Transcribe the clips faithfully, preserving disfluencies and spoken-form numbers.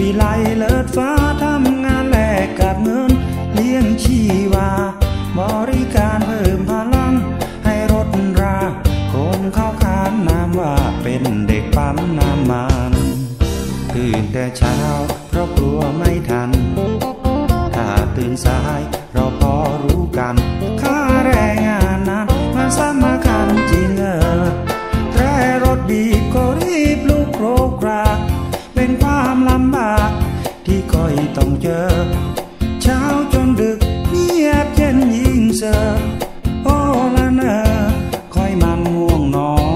ไลเลิศฟ้าทำงานแลกกับเงินเลี้ยงชีวาบริการเพิ่มพลังให้รถราคนเข้าขานนามว่าเป็นเด็กปั๊มน้ำมันตื่นแต่เช้าเพราะกลัวไม่ทันถ้าตื่นสายเราพอรู้กันค่าแรงงานนั้นมันสำคัญจริงเออแตรรถบีบก็รีบลุกโครกราเป็นความลำบากที่ค่อยต้องเจอเช้าจนดึกเงียบเย็นยิ่งเสอโอ้ละเนอค่อยมันง่วงนอน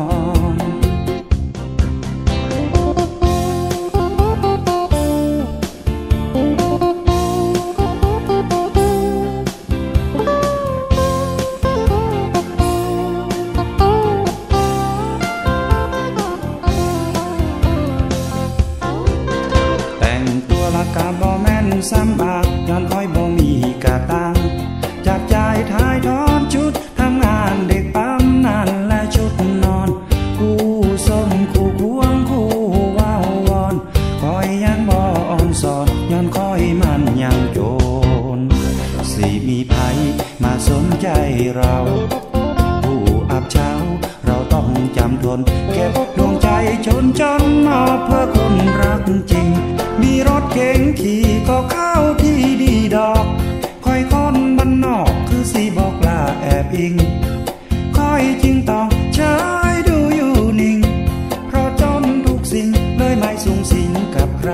กะบ่แม่นซ้ำบากย้อนคอยบ่มีกะตังจับจ่ายท้ายทอนชุดทำงานเด็กปั๊มนั่นและชุดนอนคู่ส้มคู่ควงคู่ว้าววอนคอยยังบ่อ่อนสอนย้อนคอยมันยังโจรสิมีไผมาสนใจเราผู้อับเช้าเราต้องจำทนเก็บดวงใจจนจนมอบเพื่อคนรักจริงมีรถเก๋งขี่ก็เข้าที่ดีดอกคอยคนบ้านนอกคือสีบอกลาแอบอิงคอยจริงต้องเฉยดูอยู่นิ่งเพราะจนทุกสิ่งเลยไม่สูงสิงกับใคร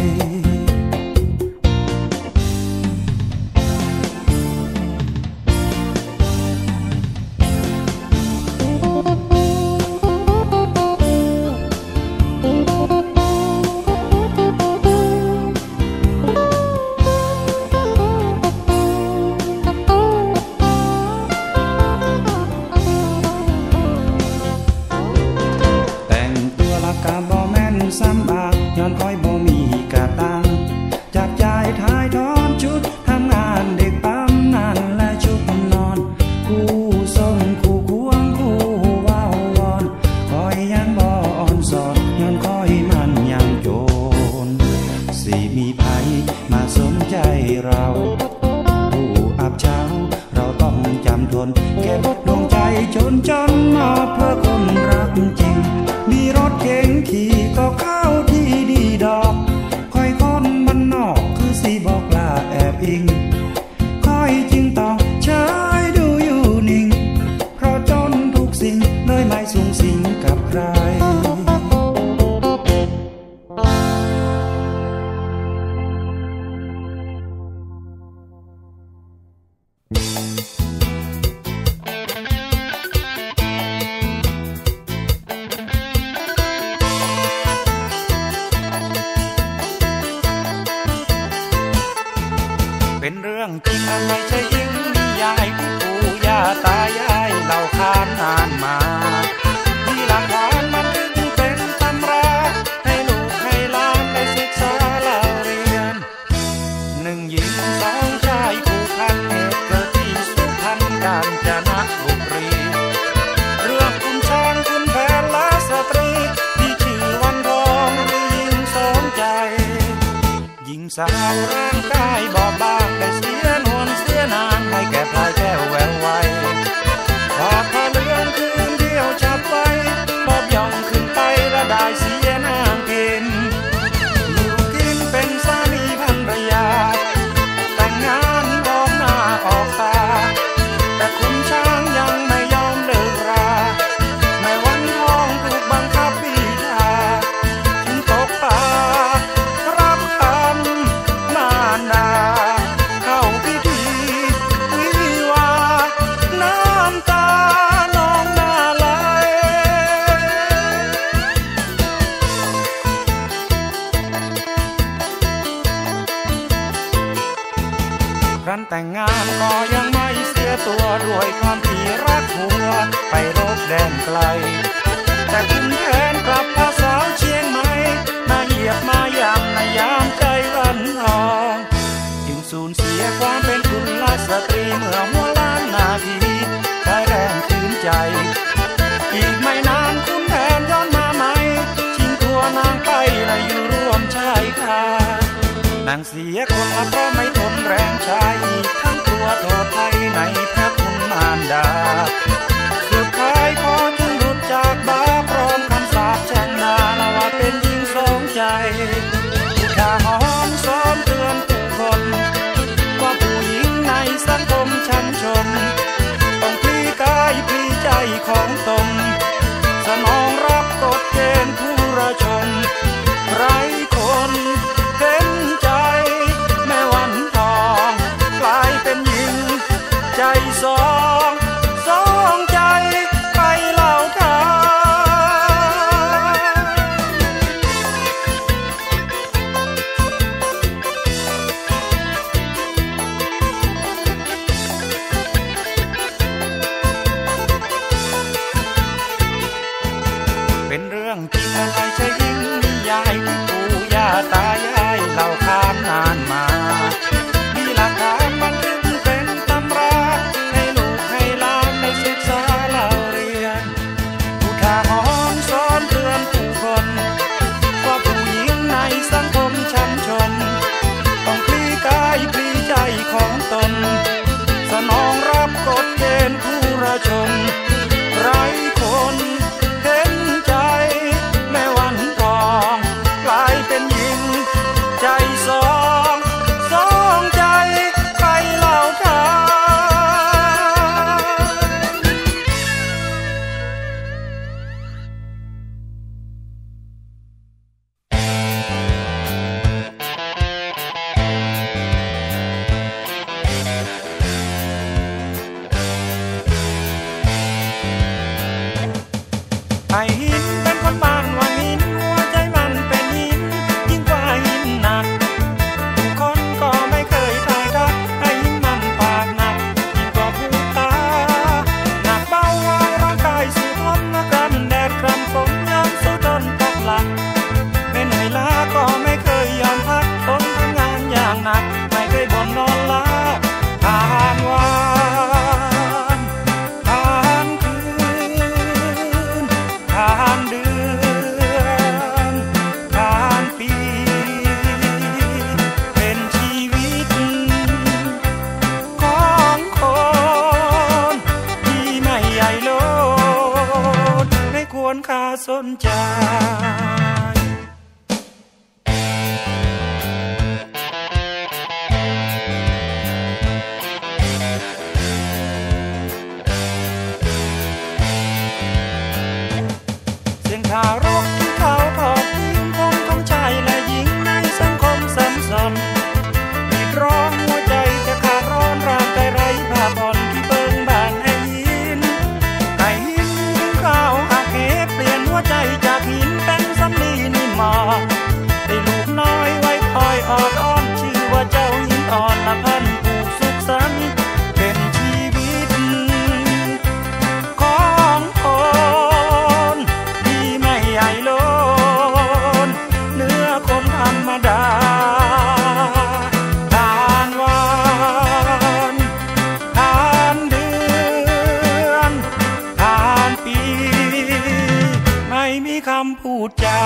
ซ้ำบากย้อนคอยบ่มีกะตังจับจ่ายท้ายทอนชุดทำงานเด็กปั๊มนั่นและชุดนอนคู่ส้มคู่ควงคู่ว้าววอนคอยยังบ่อ่อนสอนย้อนคอยมันยังโจรสิมีไผมาสนใจเราผู้อับเช้าเราต้องจำทนเก็บดวงใจจนจนมอบเพื่อคนรักจริงมีรถเก๋งขี่ก็เข้าที่ดีดอกคอยคนบ้านนอกคือสีบอกลาแอบอิงคอยจึงต้องเฉยดูอยู่นิ่งเพราะจนทุกสิ่งเลยไม่สูงสิงกับใครเป็นเรื่องจริงและไม่ใช่ยิงนิยายที่ปู่ย่าตายายเล่าขานนานมามีหลักฐานมันถึงเป็นตำราให้ลูกให้หลานได้ศึกษาเล่าเรียนหนึ่งหญิงสองชายคู่พันเหตุเกิดที่สุพรรณกาญจนบุรีเรื่องคุณช้างคุณแผนและสตรีที่ชื่อวันทองหรือหญิงสมใจหญิงสาวร่างกายบอบบางได้เสียนวลเสียนางให้แก่พลายแก้วแววไวพอพาเลื่อนคืนเดียวจับไปบอบย่องขึ้นไปและได้เสียนางกินอยู่กินเป็นสามีภรรยาแต่งงานออกหน้าออกตาแต่คุณช้างยังไม่ยอมเลิกราแม่วันทองถูกบังคับบีทาจึงตกปากรับคำมารดาเข้าพิธีวิวาน้ำตาน้องน่าไหลครั้นแต่งงานก็ยังไม่เสียตัวด้วยความที่รักหัวไปรบแดนไกลแต่คุณแผนกลับพาสาวเชียงใหม่มาเหยียบมาย่ำในยามใจวันทองจึงสูญเสียความเป็นกุลสตรีเมื่อหัวล้านนาทีได้แรงคืนใจอีกไม่นานคุณแผนย้อนมาใหม่ชิงตัวนางไปและอยู่ร่วมชายคานางเสียคนละเพราะไม่ทนแรงชายทั้งตัวโทษภัยในพระคุณมารดาสุดท้ายพอจึงหลุดจากบาพร้อมคำสาปแช่งด่าละว่าเป็นหญิงสองใจถ้าหอมซ้อมเตือนผู้คนว่าผู้หญิงในสังคมชั้นชมต้องพลีกายพลีใจของตนสนองรับกฎเกณฑ์ผู้ระชนไร้คนเห็นใจแม่วันทองกลายเป็นหญิงใจสองสองใจไปเล่าทางเป็นเรื่องจริงอะไรใช่ยิ่งนิยายที่ปู่ย่าตายายเล่าขานนานมามีหลักฐานบันทึกเป็นตำราให้ลูกให้หลานได้ศึกษาเล่าเรียนอุทาหรณ์สอนเตือนผู้คนว่าผู้หญิงในสังคมชั้นชนต้องพลีกายพลีใจของตนสนองรับกฎเกณฑ์ผู้ระชนไร้คนเห็นใจแม่วันทองกลายเป็นหญิงใจสองสองใจไปเล่าทางไอ้หินเป็นคนบ้านว่าหินหัวใจมันเป็นหินยิ่งกว่าหินหนักทุกคนก็ไม่เคยทายทักไอ้หินมันปากหนักยิ่งกว่าภูตาหนักเบาเอาร่างกายสู้ทนกรำแดดกรำฝนย้ำสู้ทนปักหลักไม่เหนื่อยล้าก็ไม่เคยยอมพักทนทำงานอย่างหนักไม่เคยบ่นนอนล้าผ่านวันผ่านคืนผ่านเดือนผ่านปีเป็นชีวิตของคนที่ไม่ใหญ่โลดไม่ควรค่าสนใจเสียงข่าวรบที่เขาทอดทิ้งคนของชายและหญิงในสังคมสับสนมีร้องหัวใจจะขาดร้อนร่างกายไร้ผ้าผ่อนที่เบิ่งบานให้หินไอ้หินข้าวหักเหเปลี่ยนหัวใจจากหินเป็นสำลีนี่หมอได้ลูกน้อยไว้คอยออดอ้อนชื่อว่าเจ้าหินอ่อนละพันผูกสุขสันต์เป็นชีวิตของคนที่ไม่ใหญ่โลนเนื้อคนธรรมดาผ่านวันผ่านเดือนผ่านปีไม่มีคำพูดจา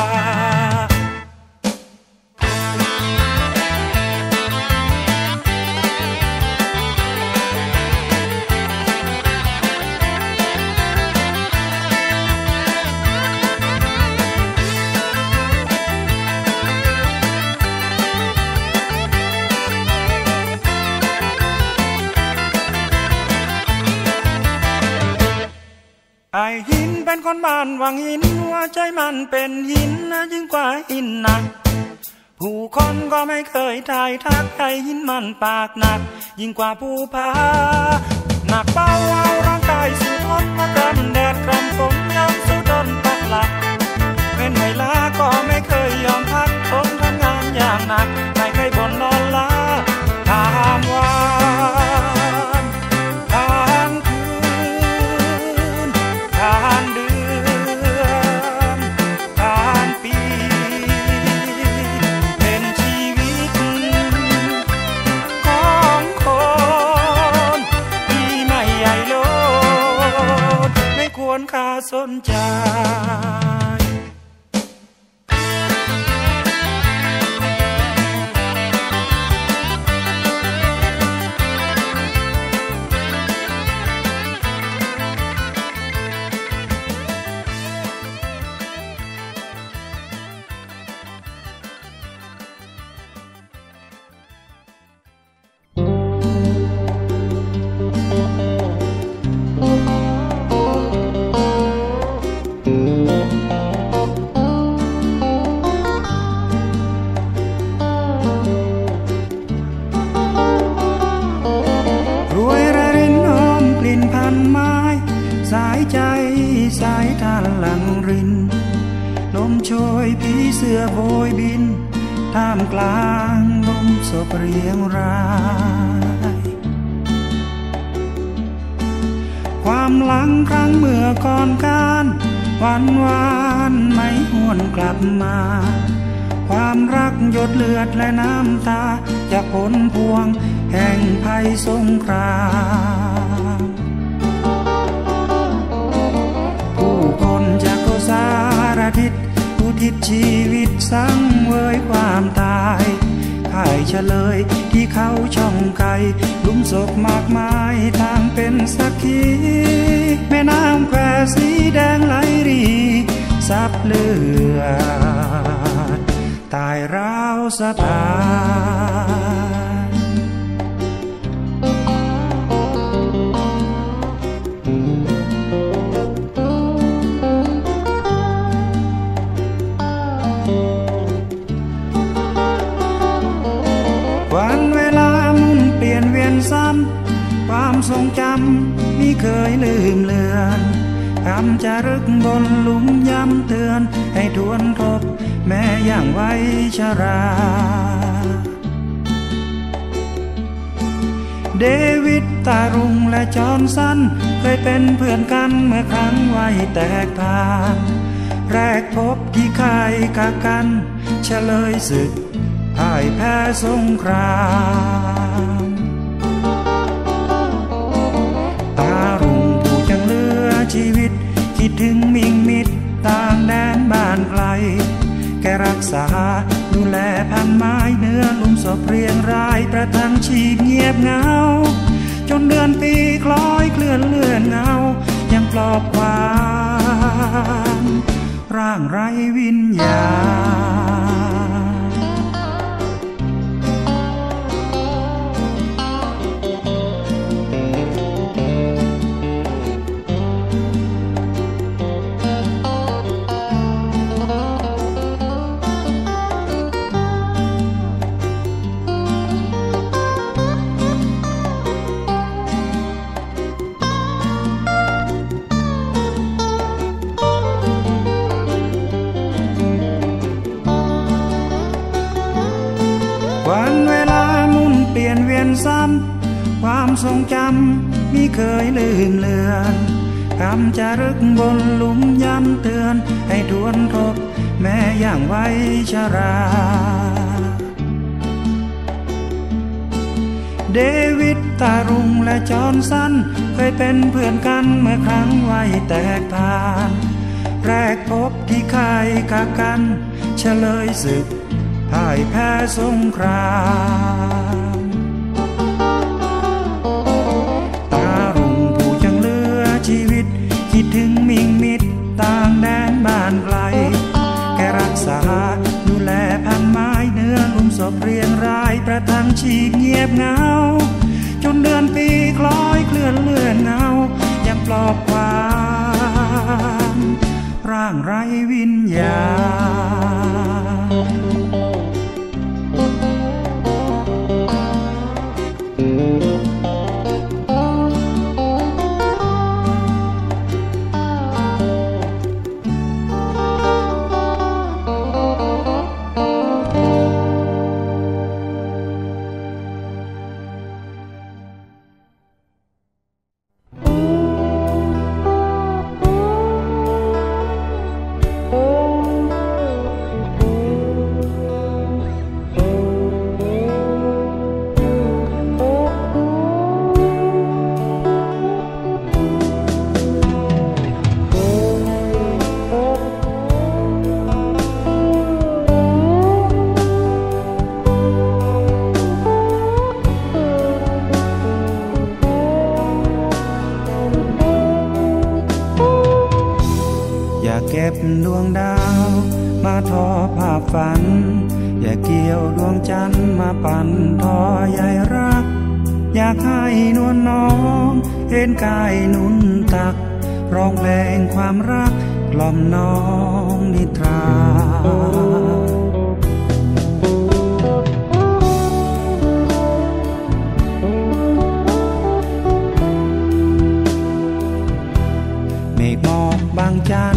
ไอ้หินเป็นคนบ้านวังหินหัวใจมันเป็นหินนะยิ่งกว่าหินหนักผู้คนก็ไม่เคยทายทักไอ้หินมันปากหนักยิ่งกว่าภูผาหนักเบาเอาร่างกายสู้ทนมากรำแดดกรำฝนย้ำสู้ทนปักหลักเป็นเหนื่อยล้าก็ไม่เคยยอมพักทนทำงานอย่างหนักไม่เคยบ่นนอนล้าผ่านวันผ่านคืนผ่านเดือนผ่านปีเป็นชีวิตของคนที่ไม่ใหญ่โลดไม่ควรค่าสนใจท่านหลังรินลมโชยผีเสื้อโบยบินท่ามกลางลมโศกเรียงรายความหลังครั้งเมื่อก่อนการวันวานไม่หวนกลับมาความรักหยดเลือดและน้ำตาจากผลพวงแห่งภัยสงครามผู้คนจากโกสารทิศอุทิศชีวิตสังเวยความตายข่ายเฉลยที่เขาช่องไกลลุมศพมากมายต่างเป็นสักขีแม่น้ำแควสีแดงไหลรีซับเลือดตายร้าวสะพานวันเวลาหมุนเปลี่ยนเวียนซ้ำความทรงจำมิเคยลืมเลือนคำจารึกบนหลุมย้ำเตือนให้ทวนทบแม้อย่างไว้ชราเดวิดตารุงและจอห์นสันเคยเป็นเพื่อนกันเมื่อครั้งวัยแตกทางแรกพบที่ค่ายกากันเฉลยศึกพ่ายแพ้สงครามตารุ่งผู้ยังเหลือชีวิตคิดถึงมิ่งมิตรต่างแดนบ้านไกลแกรักษาดูแลพันไม้เนื้อลุ่มศพเรียงรายประทังชีพเงียบเหงาจนเดือนปีคล้อยเคลื่อนเลื่อนเงายังปลอบความร่างไร้วิญญาณวันเวลาหมุนเปลี่ยนเวียนซ้ำความทรงจำมิเคยลืมเลือนคำจารึกบนหลุมย้ำเตือนให้ทวนทบแม้อย่างไว้ชราเดวิดตารุงและจอห์นสันเคยเป็นเพื่อนกันเมื่อครั้งวัยแตกทานแรกพบที่ค่ายกากันเฉลยศึกพ่ายแพ้สงครามตารุ่งผู้ยังเหลือชีวิตคิดถึงมิ่งมิตรต่างแดนบ้านไกลแกรักษาดูแลพันไม้เนื้อลุ่มศพเรียงรายประทังชีพเงียบเหงาจนเดือนปีคล้อยเคลื่อนเลื่อนเงายังปลอบความร่างไร้วิญญาณเก็บดวงดาวมาทอภาพฝันอย่าเกี่ยวดวงจันทร์มาปั่นทอใยรักอยากให้นวลน้องเห็นกายนุ่นตักร้องเพลงความรักกล่อมน้องนิทราเมฆหมอกบางจัน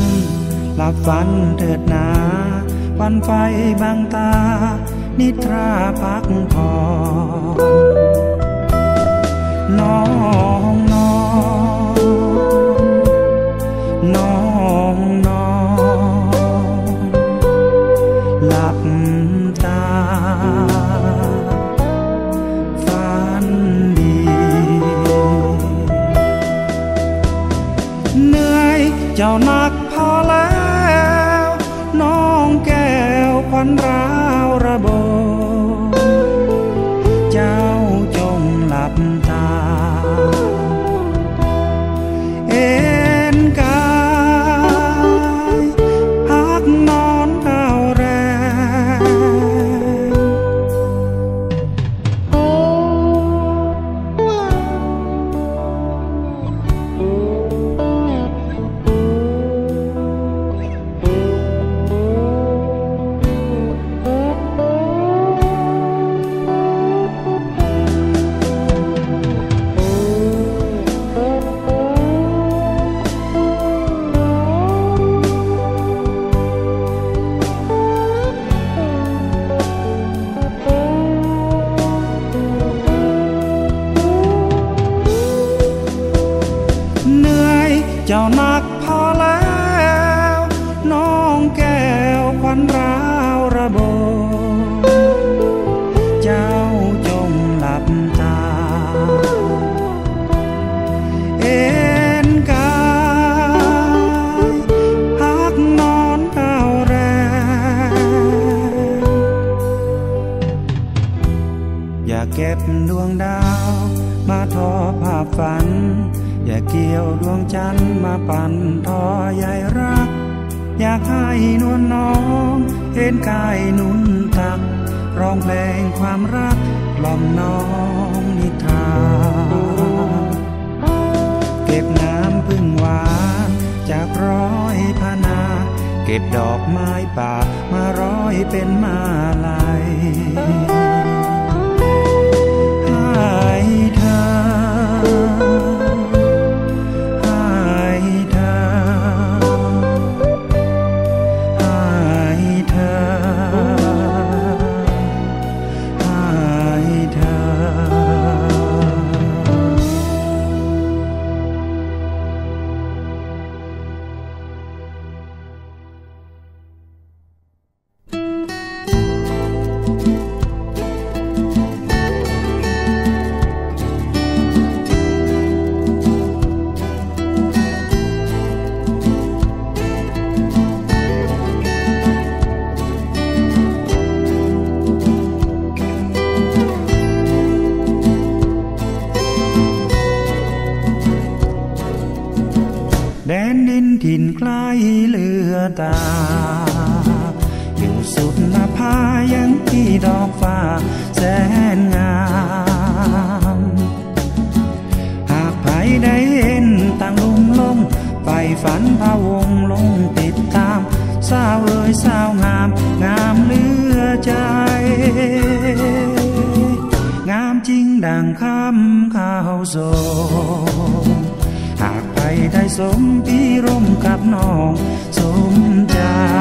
บังตานิทราพักผ่อนน้องนอนน้องนอนหลับตาฝันดีเหนื่อยเจ้านักพอแล้วน้องแก้วควันร้าวระบมเจ้าจงหลับตาเอ็นกายพักนอนเอาแรงเจ้านักพอแล้วน้องแก้วควันร้าวระบมเจ้าจงหลับตาเอ็นกายพักนอนเอาแรงอย่าเก็บดวงดาวมาทอภาพฝันอย่าเกี่ยวดวงจันทร์มาปั่นทอใยรักอยากให้นวลน้องเห็นกายนุ่นตักร้องเพลงความรักกล่อมน้องนิทราเก็บน้ำพึ่งหวานจากร้อยพนาเก็บดอกไม้ป่ามาร้อยเป็นมาลัยให้เธอแดนดินถิ่นใกล้เลือตาอยู่สุดนภายังที่ดอกฟ้าแสนงามหากใครได้เห็นต่างลุ่มลงไปฝันพะวงลงติดตามสาวเอ่ยสาวงามงามเหลือใจงามจริงดังคำข้าวโซหากไปได้สมพิรมกับน้องสมใจ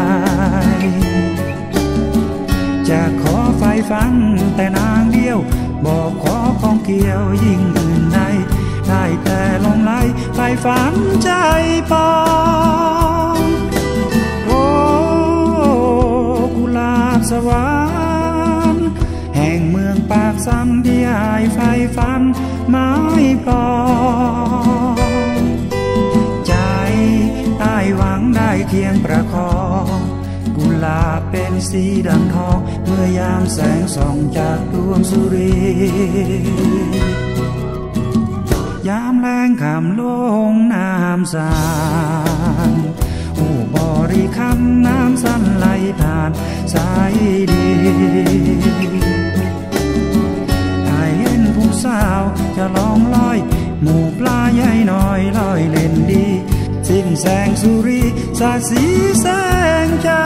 จะขอไฟฟังแต่นางเดียวบอกขอของเกี่ยวยิ่งอื่นใดได้แต่ลงไหลไฟฝันใจปองโอ้กุหลาบสวรรค์แห่งเมืองปากซ้ำที่อายไฟฝันไม่พอหวังได้เคียงประคองกุหลาบเป็นสีดังทองเมื่อยามแสงส่องจากดวงสุรียามแรงขามลงน้ำสานหูบริคำน้ำสั้นไหลผ่านสายดีไอเห็นผู้สาวจะลองลอยหมู่ปลาใหญ่น้อยลอยเล่นดีสิ้นแสงสุรีสาดสีแสงจ้า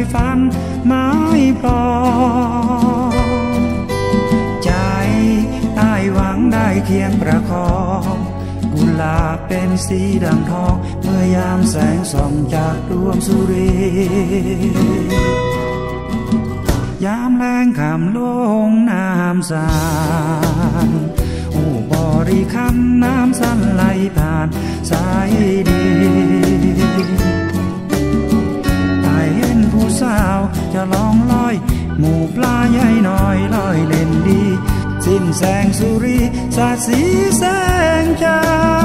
ฝันไม่พอใจอ้ายหวังได้เคียงประคองกุหลาบเป็นสีดังทองเมื่อยามแสงส่องจากดวงสุรียามแรงขำลงน้ำสานอู่บริคำน้ำสั้นไหลผ่านสายดีตายเห็นผู้สาวจะลองลอยหมู่ปลาใหญ่น้อยลอยเล่นดีสิ้นแสงสุรีสาดสีแสงจ้า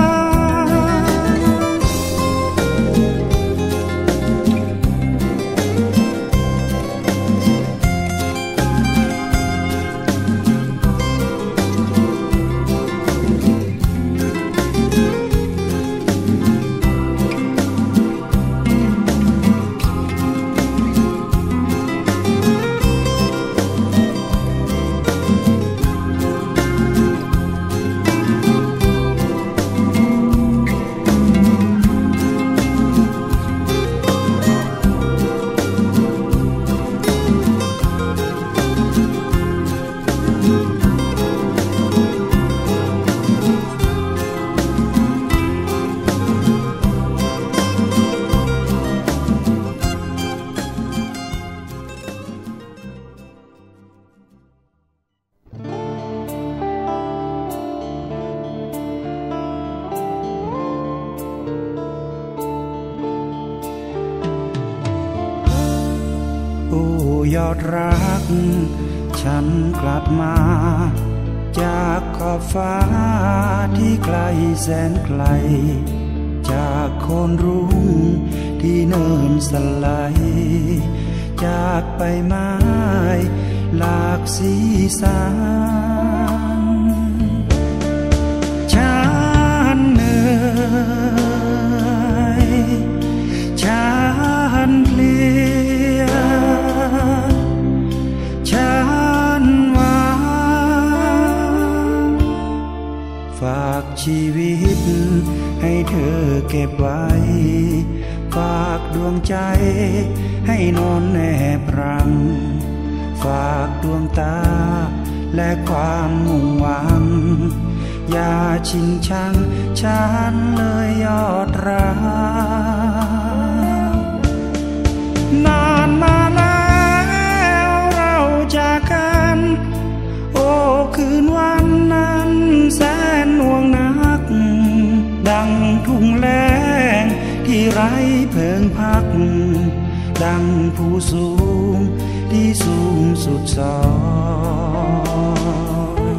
ยอดรักฉันกลับมาจากขอบฟ้าที่ไกลแสนไกลจากโคนรุ้งที่เนินสไลจากไปไม้หลากสีสันฉันเหนื่อยฉันเพลียฉันหวังฝากชีวิตให้เธอเก็บไว้ฝากดวงใจให้นอนแนบรังฝากดวงตาและความมุ่งหวังอย่าชิงชังฉันเลยยอดรักนานมาแล้วเราจากกันโอ้คืนวันนั้นแสนห่วงนักดังทุ่งแล้งที่ไร้เพิงพักดังผู้สูงที่สูงสุดซอย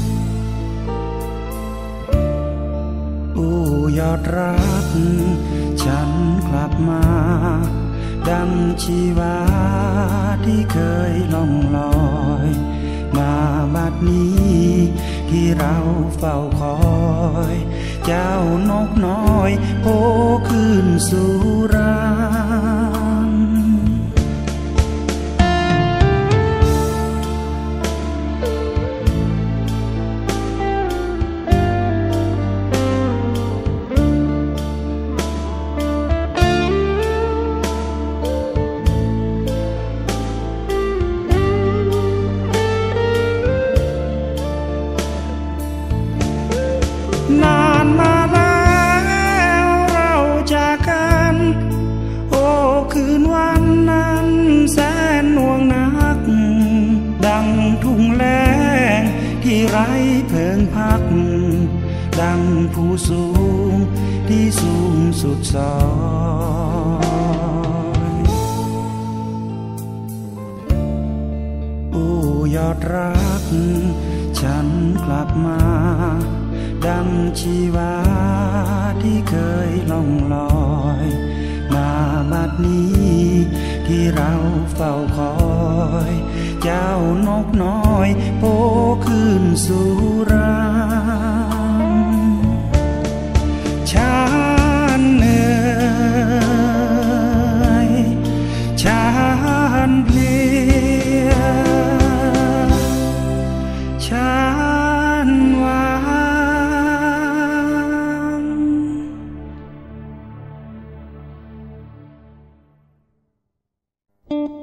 โอ้ยอดรักฉันกลับมาดังชีวาที่เคยล่องลอยมาบัดนี้ที่เราเฝ้าคอยเจ้านกน้อยโผล่ขึ้นสู่รังนานมาแล้วเราจากกันโอ้คืนวันนั้นแสนห่วงนักดังทุ่งแล้งที่ไร้เพิงพักดังผู้สูงที่สูงสุดซอยโอ้ยอดรักฉันกลับมาดังชีวาที่เคยล่องลอยมาบัดนี้ที่เราเฝ้าคอยเจ้านกน้อยโผล่ขึ้นสู่รังฉันเหนื่อยฉันเพลียฉันหวัง Thank you.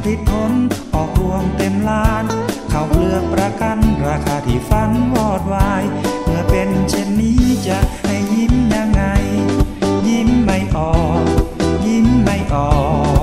ติดทนออกรวงเต็มล้านข้าวเปลือกประกันราคาที่ฝันวอดวายเมื่อเป็นเช่นนี้จะให้ยิ้มยังไงยิ้มไม่ออกยิ้มไม่ออก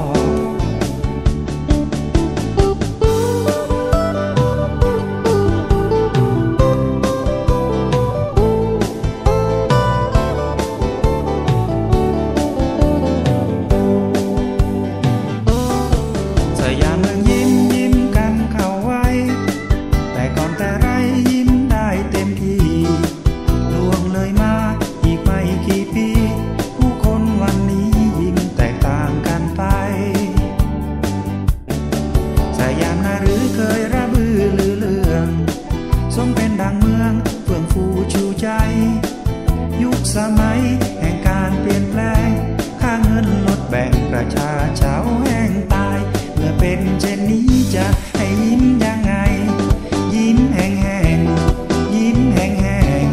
สมัยแห่งการเปลี่ยนแปลงค่าเงินลดแบ่งประชาชาวแห้งตายเมื่อเป็นเช่นนี้จะให้ยิ้มยังไงยิ้มแห้งแห้งยิ้มแห้งแห้ง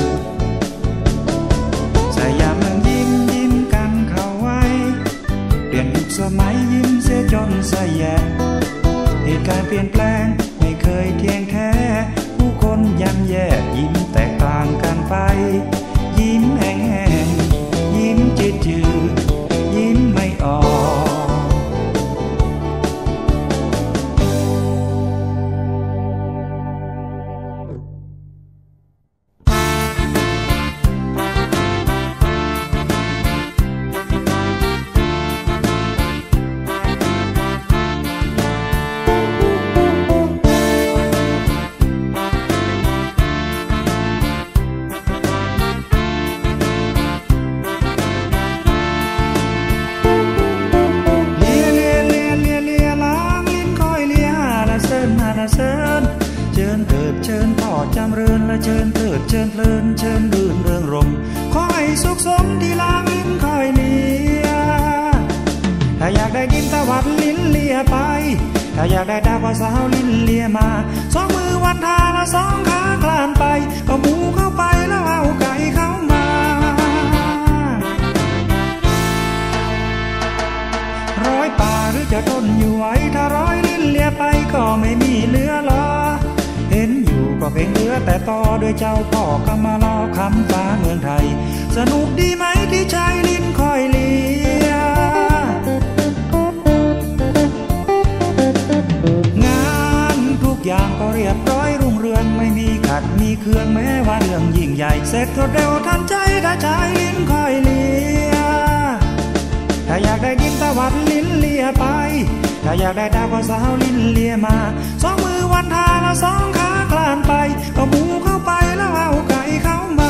สยามเมืองยิ้มยิ้มกันเข้าไว้เปลี่ยนยุคสมัยยิ้มเสียจนสะแยะเหตุการณ์เปลี่ยนแปลงไม่เคยเที่ยงแท้ผู้คนย่ำแย่ยิ้มแตกต่างกันไปยิ้มแห้งแห้งยิ้มจืดจืดยิ้มไม่ออกจำเริญและเชิญเถิดเชิญเพลินเชิญรื่นเริงรมขอให้สุขสมที่ล้างลิ้นคอยเลียถ้าอยากได้ดินตะวัดลิ้นเลียไปถ้าอยากได้ดาวก็สาวลิ้นเลียมาสองมือวันทาละสองขาคลานไปก็หมูเข้าไปแล้วเอาไก่เข้ามาร้อยป่าหรือจะทนอยู่ไหวถ้าร้อยลิ้นเลียไปก็ไม่มีเหลือหรอเห็นอยู่ก็เพียงเหลือแต่ต่อด้วยเจ้าพ่อก็มาล้อคำฟ้าเมืองไทยสนุกดีไหมที่ใช้ลิ้นคอยเลียงานทุกอย่างก็เรียบร้อยรุ่งเรืองไม่มีขัดมีเครื่องแม้ว่าเรื่องยิ่งใหญ่เสร็จรวดเร็วทันใจถ้าใช้ลิ้นคอยเลียถ้าอยากได้ดินตะวัดลิ้นเลียไปถ้าอยากได้ดาวก็สาวลิ้นเลียมาสองมือวันทาละสองขาคลานไปก็หมูเข้าไปแล้วเอาไก่เข้ามา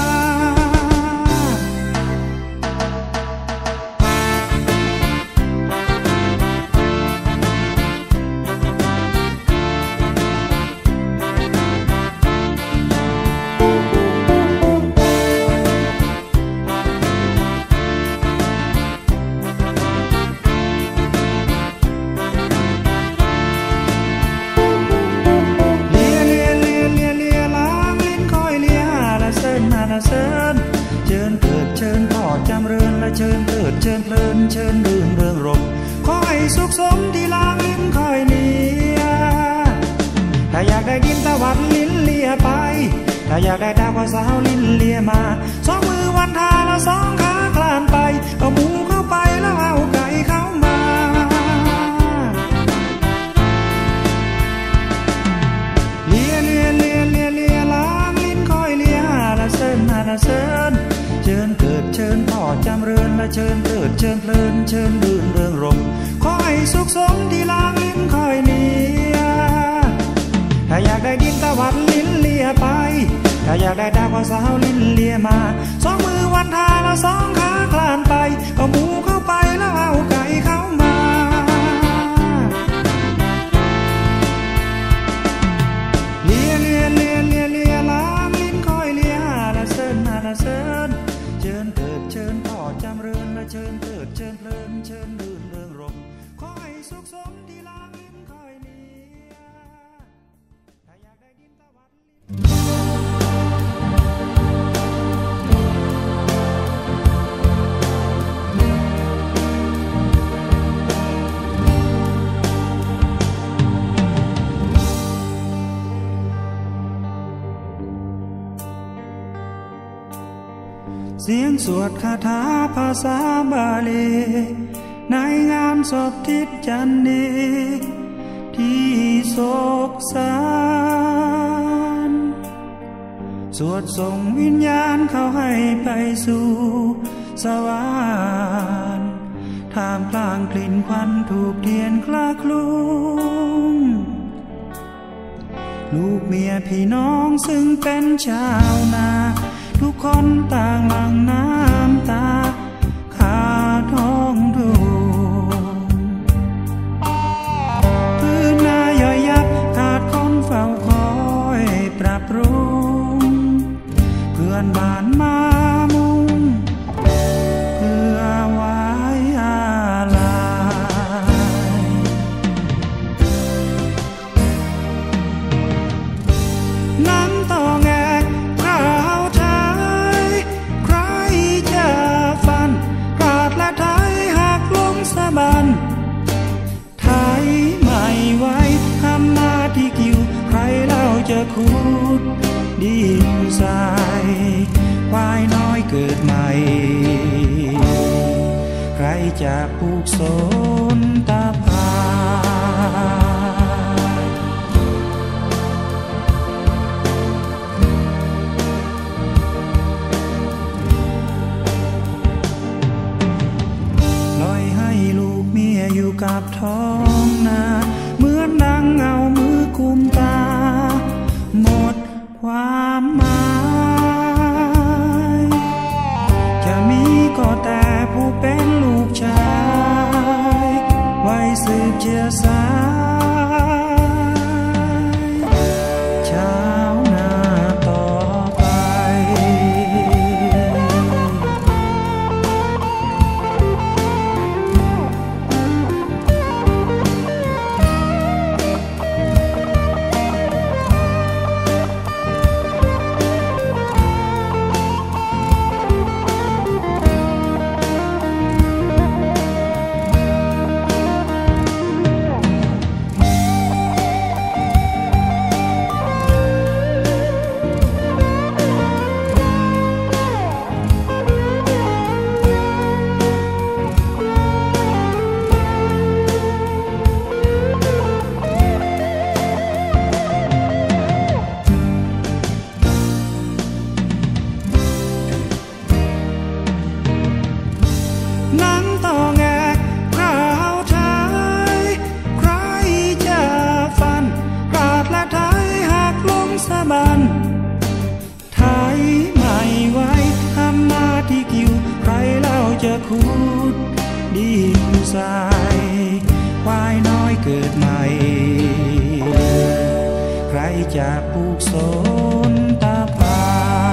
จำเริญและเชิญเถิดเชิญเพลินเชิญรื่นเริงรมขอให้สุขสมที่ล้างลิ้นคอยเลียถ้าอยากได้ดินตะวัดลิ้นเลียไปถ้าอยากได้ดาวก็สาวลิ้นเลียมาสองมือวันทาละสองขาคลานไปก็หมูเข้าไปแล้วเอาไก่เข้ามาเลียเลียเลียเลียเลียล้างลิ้นคอยเลียละเซินละเซินเชิญเถิดเชิญพ่อจำเริญและเชิญเถิดเชิญเพลินเชิญรื่นเริงรมขอให้สุขสมที่ล้างลิ้นคอยเลียถ้าอยากได้ดินตะวัดลิ้นเลียไปถ้าอยากได้ดาวก็สาวลิ้นเลียมาสองมือวันทาละสองขาคลานไปก็หมูเข้าไปแล้วเอาไก่เข้ามาเลียเลียเลียเลียเลียล้างลิ้นคอยเลียละเซินละเซินเชิญเถิดเชิญพ่อจำเริญและเชิญเถิดเชิญเพลินเชิญรื่นเริงรมขอให้สุขสมที่ล้างลิ้นคอยเลียถ้าอยากได้ดินตะวัดลิ้นเสียงสวดคาถาภาษาบาลีในงานศพทิศจันนีที่โศกสารสวดส่งวิญญาณเขาให้ไปสู่สวรรค์ท่ามกลางกลิ่นควันถูกเทียนคลาคลุ้งลูกเมียพี่น้องซึ่งเป็นชาวนาทุกคนต่างหลั่งน้ำตาขาท้องทุ่งพื้นนาย่อยยับขาดคนเฝ้าคอยปรับปรุงเพื่อนบ้านมามุงเพื่อไว้อาลัยน้ำต่อแงกพร้าวไทยใครจะฟันราดและไทยหักลงสะบันไทยไม่ไหวทำหน้าที่คิวใครเล่าจะขุดดินทรายควายน้อยเกิดใหม่ใครจะปลูกสนตาพาปล่อยให้ลูกเมียอยู่กับท้องนาเหมือนดังเอามือกุมตาหมดความหมายจะมีก็แต่ผู้เป็นลูกชายไว้สืบเชื้อสายชาวนาต่อไปไทยไม่ไหวทำหน้าที่คิวใครเล่าจะขุดดินทรายควายน้อยเกิดใหม่ใครจะปลูกสนตาพา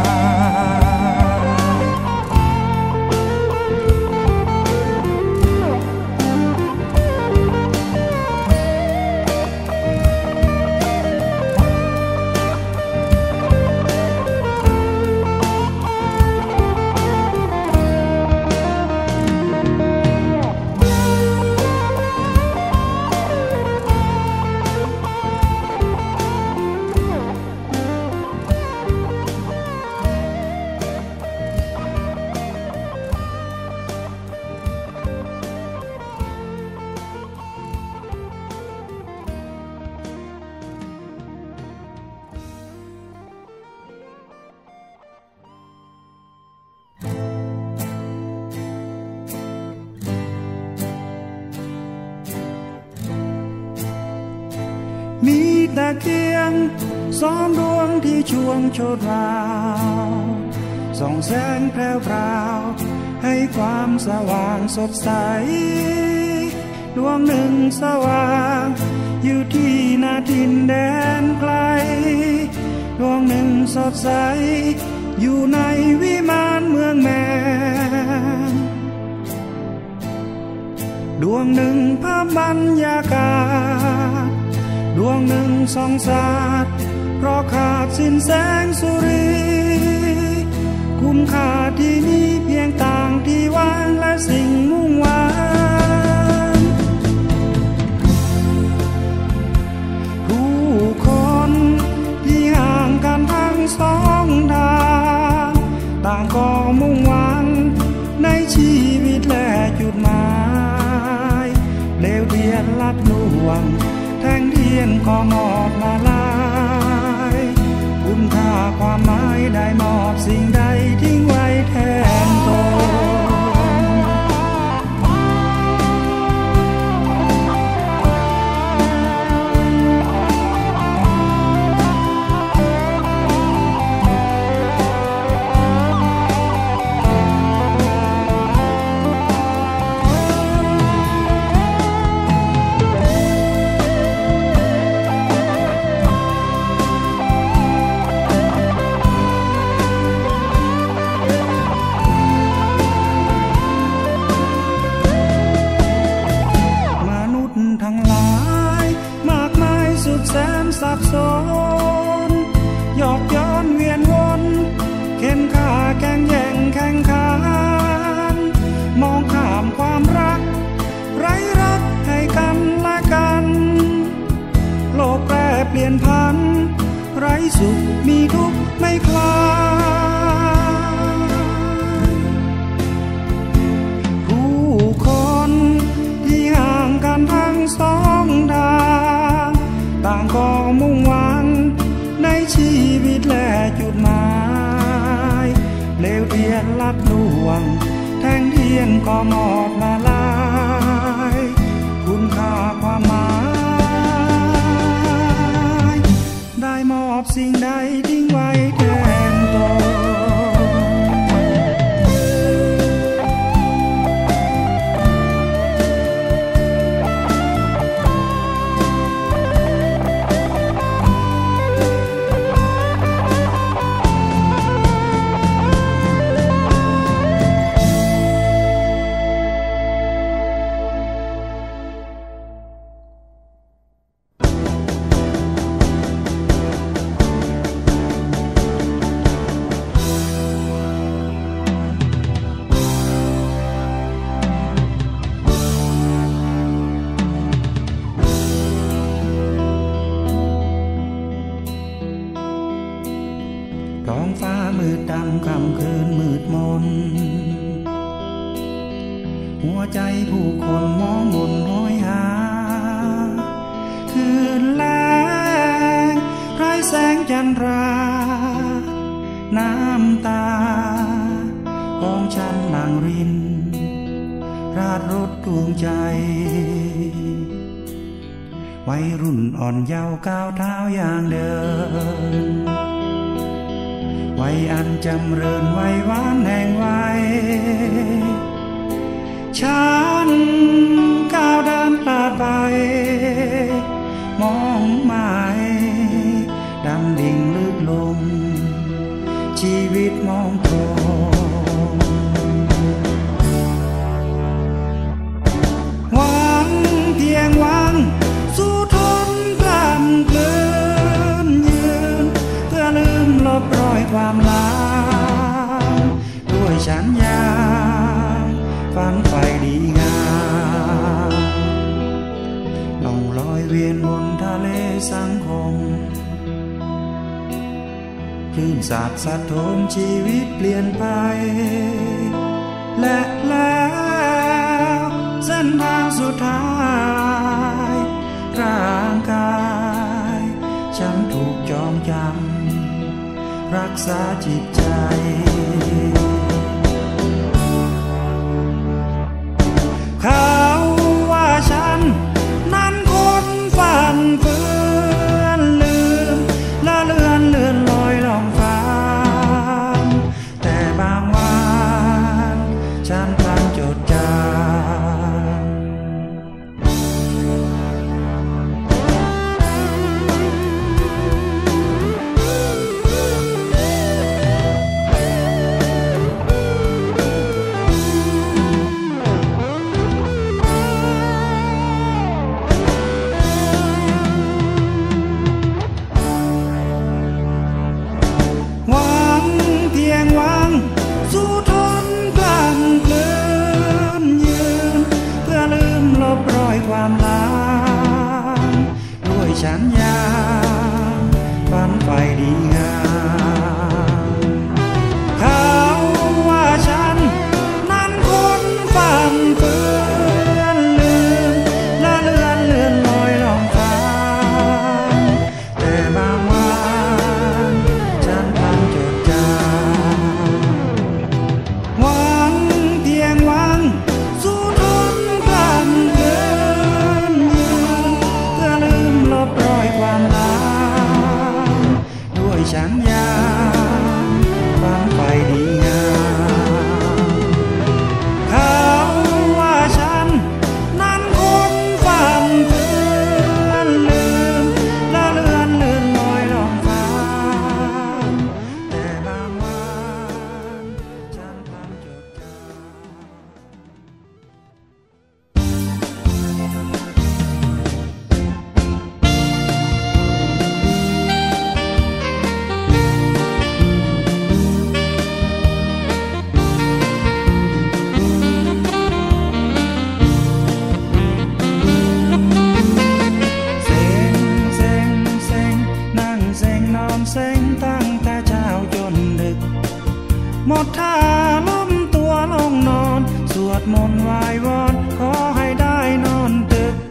มีตะเกียงสองดวงที่ช่วงโชดราวส่องแสงแพรวพราวให้ความสว่างสดใสดวงหนึ่งสว่างอยู่ที่นาทินแดนไกลดวงหนึ่งสดใสอยู่ในวิมานเมืองแมนดวงหนึ่งภาพบรรยากาศดวงหนึ่งส่องสาดเพราะขาดสิ้นแสงสุรีคุ้มค่าที่นี้เพียงต่างที่ว่างและสิ่งมุ่งหวังผู้คนที่ห่างกันทั้งสองทางต่างก็มุ่งหวันลัดลวงแท่งเทียนก็มอบมาลายคุณค่าความหมายได้มอบสิ่งใดทิ้งไว้แทนตสับสนหยอกย้อนเวียนวนเข็นฆ่าแข่งแย่งแข่งขันมองข้ามความรักไร้รักให้กันและกันโลกแปรเปลี่ยนพันไร้สุขมีทุกข์ไม่คลายผู้คนที่ห่างกันทั้งสองทางต่างก็มุ่งหวังในชีวิตและจุดหมายเปลวเทียนลัดลวงแท่งเทียนก็มอดมาลายคุณค่าความหมายได้มอบสิ่งใดทิ้งไว้แทนตนท้องฟ้ามืดดำค่ำคืนมืดมนหัวใจผู้คนมองมนห้อยหาคืนแลงไร้แสงจันทราน้ำตาของฉันหลั่งรินราดรถดวงใจวัยรุ่นอ่อนเยาว์ก้าวเท้าอย่างเดินวัยอันจำเริญวัยหวานแห่งวัยฉันก้าวเดินพลาดไปมองไม่ดำดิ่งลึกลงชีวิตมองตรงหวังเพียงหวังสู้ทนกล้ำกลืนยืนเพื่อลืมลบรอยความหลังด้วยฉันยามฝันไฟดีงามล่องลอยเวียนบนทะเลสังคมคลื่นสาดสะทมชีวิตเปลี่ยนไปและแล้วเส้นทางสุดท้ายร่างกายฉันถูกจองจำรักษาจิตใจเขาว่าฉันนั้นคนฝันเฟือนลืมละเลือนเลื่อนลอยล่องฟ้าแต่บางวันฉันพลันจดจำความหลังด้วยฉันยามฝันไฟดีงามเขาว่าฉันนั้นคนฝันเฟือนลืมละเลือนดท่าล้มตัวลงนอนสวดมนต์ไหว้วอนขอให้ได้นอนตึก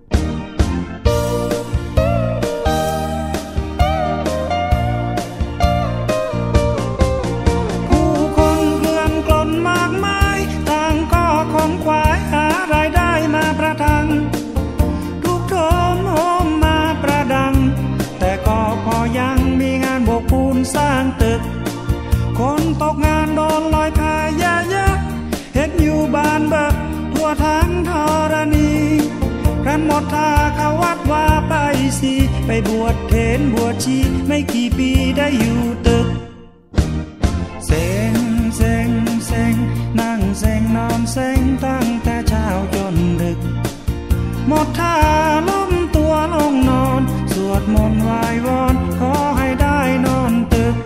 ผู้คนเกลื่อนกล่นมากมายต่างก็ขนขวายหารายได้มาประทังทุกโถมโฮมมาประดังแต่ก็พอยังมีงานโบกปูนสร้างตึกคนตกงานโดนลอยพายายะเห็นอยู่บ้านเบิกทั่วทั้งธรณีครั้นหมดท่าเข้าวัดว่าไปสิไปบวชเถรบวชชีไม่กี่ปีได้อยู่ตึกเซ็งเซ็งเซ็งนั่งเซ็งนอนเซ็งตั้งแต่เช้าจนดึกหมดท่าล้มตัวลงนอนสวดมนต์ไหว้วอนขอให้ได้นอนตึก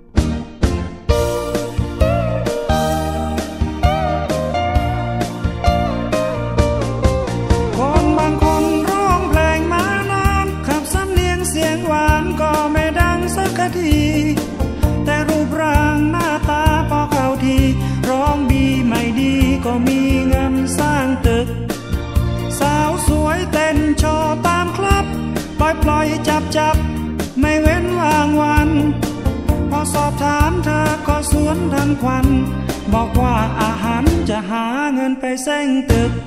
คนบางคนร้องเพลงมานานขับสำเนียงเสียงหวานก็ไม่ดังสักทีแต่รูปร่างหน้าตาพอเข้าทีร้องดีไม่ดีก็มีเงินสร้างตึกสาวสวยเต้นโชว์ตามคลับปล่อยปล่อยจับจับไม่เว้นว่างวันพอสอบถามเธอก็สวนทันควันบอกว่าอาหารจะหาเงินไปเซ้งตึก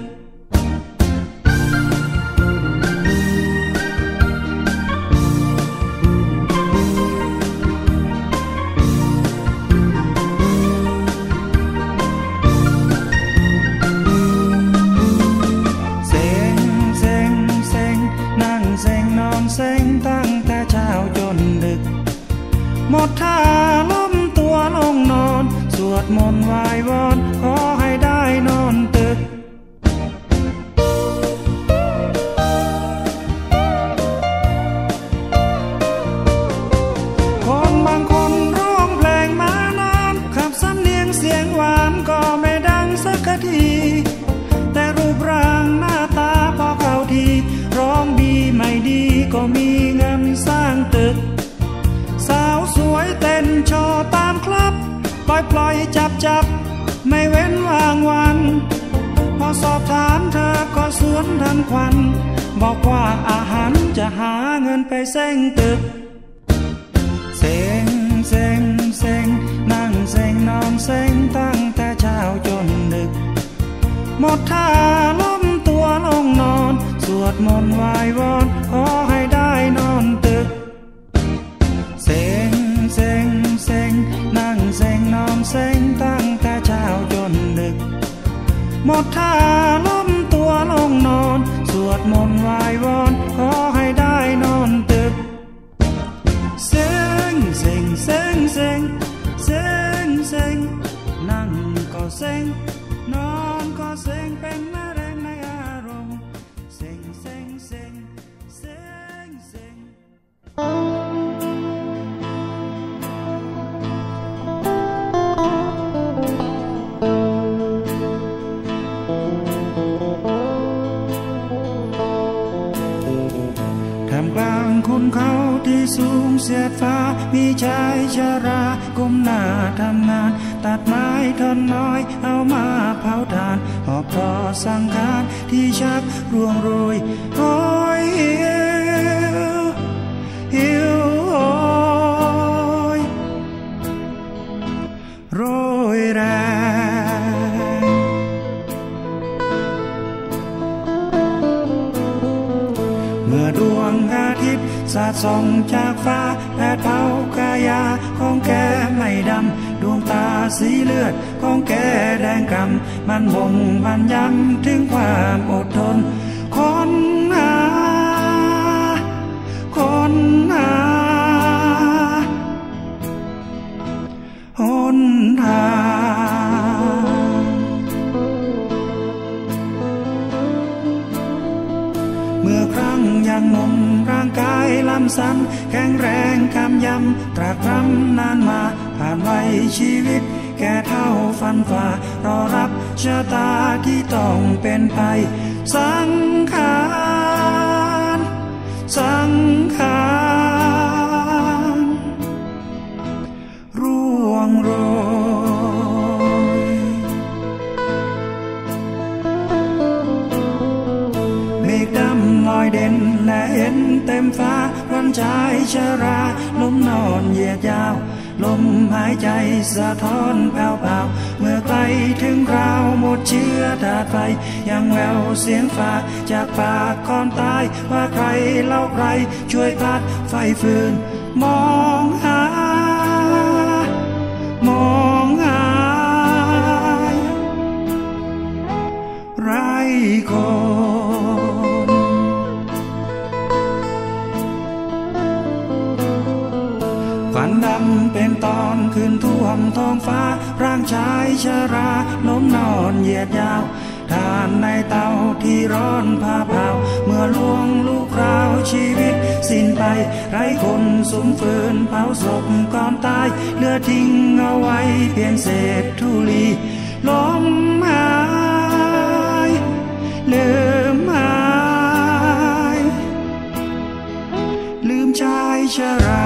เซ็งตั้งแต่เช้าจนดึกหมดท่าล้มตัวลงนอนสวดมนต์ไหว้วอนขอให้ได้นอนตึกคนบางคนร้องเพลงมานานขับสำเนียงเสียงหวานก็ไม่ดังสักทีแต่รูปร่างหน้าตาพอเข้าทีร้องดีไม่ดีก็มีเงินสร้างตึกสาวสวยเต้นโชว์ตามคลับปล่อยปล่อยจับจับไม่เว้นว่างวันพอสอบถามเธอก็สวนทันควันบอกว่าอาหารจะหาเงินไปเซ้งตึกเซ็งเซ็งเซ็งนั่งเซ็งนอนเซ็งตั้งแต่เช้าจนดึกหมดท่าล้มตัวลงนอนสวดมนต์ไหว้วอนขอให้ได้นอนตึกเซ็งเซ็งเซ็งนั่งเซ็งนอนเซ็งตั้งแต่เช้าจนดึกหมดท่าล้มตัวลงนอนสวดมนต์ไหว้วอนขอให้ได้นอนตึกเซ็งเซ็งเซ็งเซ็งเซ็งเซ็งนั่งก็เซ็งนอนก็เซ็งเป็นมะเร็งในอารมณ์เซ็งเซ็งเซ็งเซ็งเซ็งท่ามกลางคุณเขาที่สูงเสียดฟ้ามีชายชราก้มหน้าทำงานตัดไม้ท่อนน้อยเอามาเผาถ่านหอบต่อสังขารที่ชักร่วงโรยโอยหิวหิวโอยโรยแรงเมื่อดวงอาทิตย์สาดส่องจากฟ้าแผดเผากายาของแกไม่ดำดวงตาสีเลือดของแกแดงกำมันบ่งบรรยำถึงความอดทนคนหาคนหาหนทางเมื่อครั้งยังหนุ่มร่างกายลำสันแข็งแรงกำยำตรากตรำนานมาผ่านวัยชีวิตแก่เท่าฟันฝ่ารอรับชะตาที่ต้องเป็นไปสังขารสังขารร่วงโรยนเต็มฟ้าวันชายชราลมนอนเหยียดยาวลมหายใจสะท้อนแผ่วๆเมื่อไกลถึงคราวหมดเชื้อธาตุไฟยังแววเสียงฝากจากปากก่อนตายว่าใครเล่าใครช่วยพัดไฟฟืนมองหามองหาไรคนฝันดำเป็นตอนขึ้นท่วมท้องฟ้าร่างชายชราล้มนอนเหยียดยาวทานในเตาที่ร้อนผ่าเผาเมื่อลวงลูกคราวชีวิตสิ้นไปไร้คนสุมฟืนเผาศพก่อนตายเหลือทิ้งเอาไว้เพียงเศษธุลีลมหายลืมหายลืมชายชรา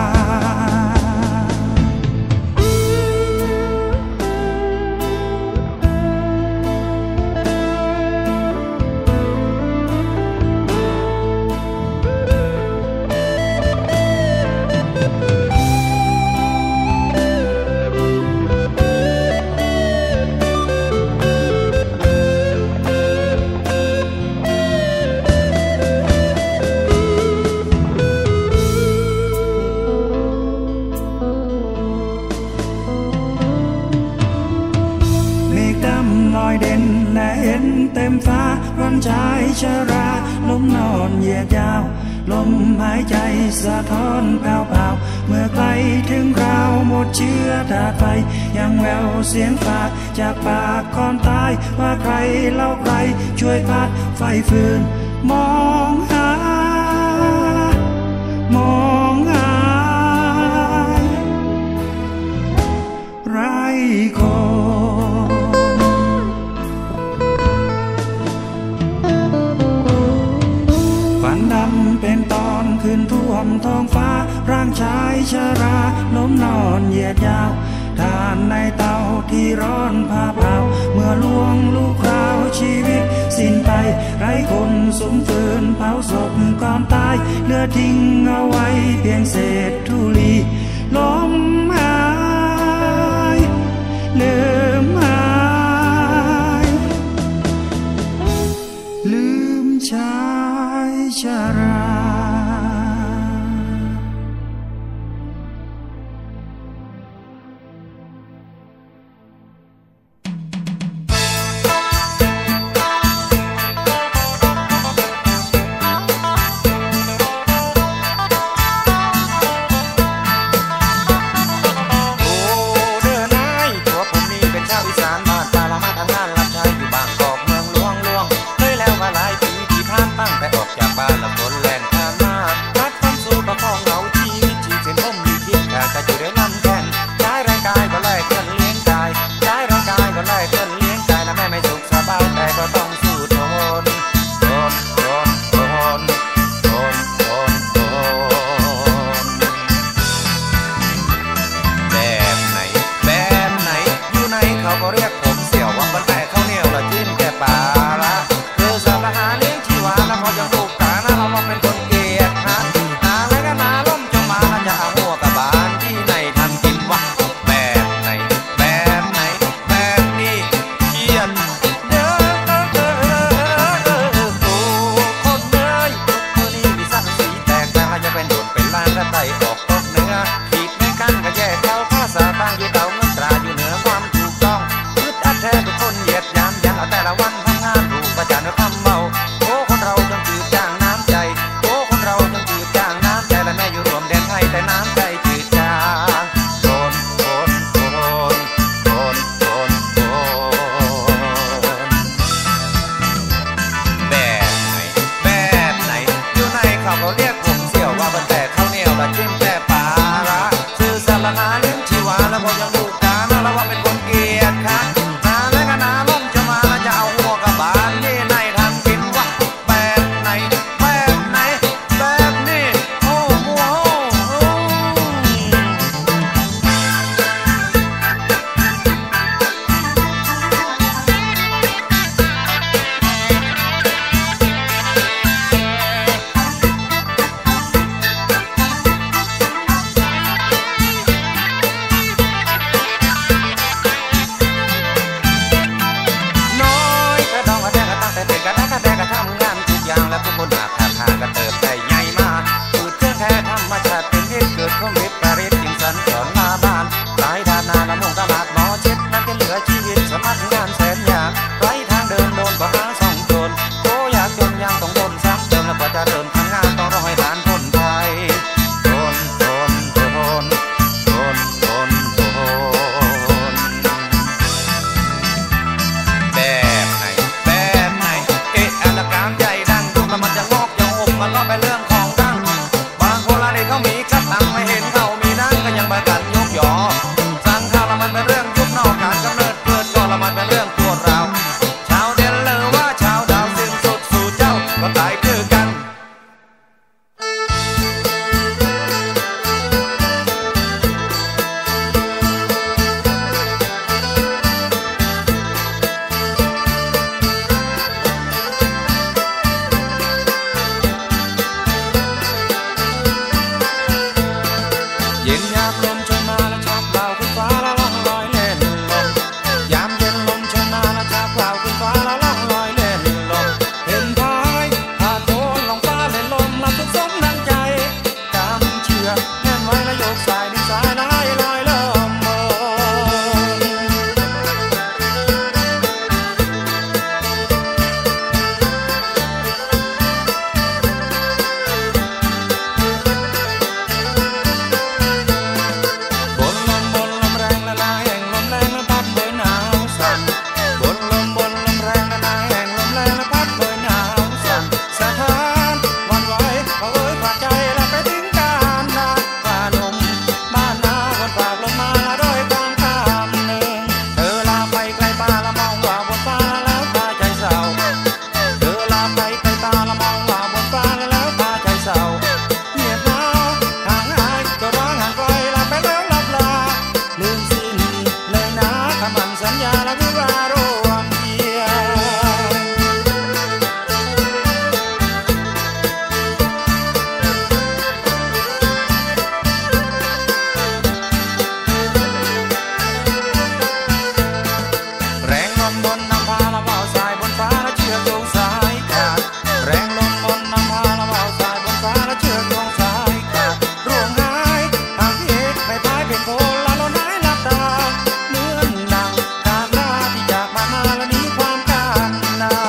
เด่นและเห็นเต็มฟ้าวันชายชราลมนอนเหยียดยาวลมหายใจสะท้อนแผ่วๆเมื่อไกลถึงคราวหมดเชื้อธาตุไฟยังแววเสียงฝากจากปากก่อนตายว่าใครเล่าใครช่วยพัดไฟฟืนมองหามองหาไรคนฝันดำเป็นตอนขึ้นท่วมท้องฟ้าร่างชายชราล้มนอนเหยียดยาวทานในเตาที่ร้อนผ่าเผาเมื่อลวงลูกคราวชีวิตสิ้นไปไร้คนสุมฟืนเผาศพก่อนตายเหลือทิ้งเอาไว้เพียงเศษธุลีลมหายลืมหายลืมชายชราตั้งแต่ออกจากบ้านละฝนแรงว่าเป็นเรื่องของดังบางคนละนี่เขามีกระตังไม่เห็นเขามีนั่งก็ยังมากันยกยอสั่งข้าวละมันเป็นเรื่องยุบนอกการกำเนิดเกิดก็ละมันเป็นเรื่องปวดร้าวชาวเด่นเลยว่าชาวดาวสิ้นสุดสู่เจ้าก็ตายคือกันเย็นยามลมชนมาและชักเบาขึ้นฟ้าและล่องลอยเล่นลมยามเย็นลมชนมาและชักเบาขึ้นฟ้าและล่องลอยเล่นลมเห็นพายพาโดนลองฟ้าเล่นลมรับทุกสมดังใจกำเชือกแน่นไว้และโยกสายดินสายลายลอยลมบนลมบนลมแรงและลายแห่งลมแรงและพัดโบยหนาวสั่นบนลมบนลมแรงและลายแห่งลมแรงและพัดโบยหนาวสั่นสะท้านวันไหวพะเอ้ยฝากใจและไปถึงการนาฝ่าลมบ้านนาวนฝากลมมาละด้วยความคำหนึ่งเธอลาไปไกลตาละมองว่าบนฟ้าแล้วพาใจเศร้าเธอลาไปไกลตาละมองว่าบนฟ้าแล้วพาใจเศร้าเงียบเหงาห่างหายก็ร้องห่างไกลลาไปแล้วลับลาลืมสิ้นเลยนะคำมั่นสัญญาและวิวาห์ร่วมเคียงแรงลมบนนำพาละว่าวสายบนฟ้าและเชือกโยงสายขาดแรงลมบนนำพาละว่าวสายบนฟ้าและเชือกโยงสายขาดร่วงหายหางที่เอกไม่พายเป็นโคละลนหายลับตาเหมือนดังการลาที่จากมามาและหนีความกันนาน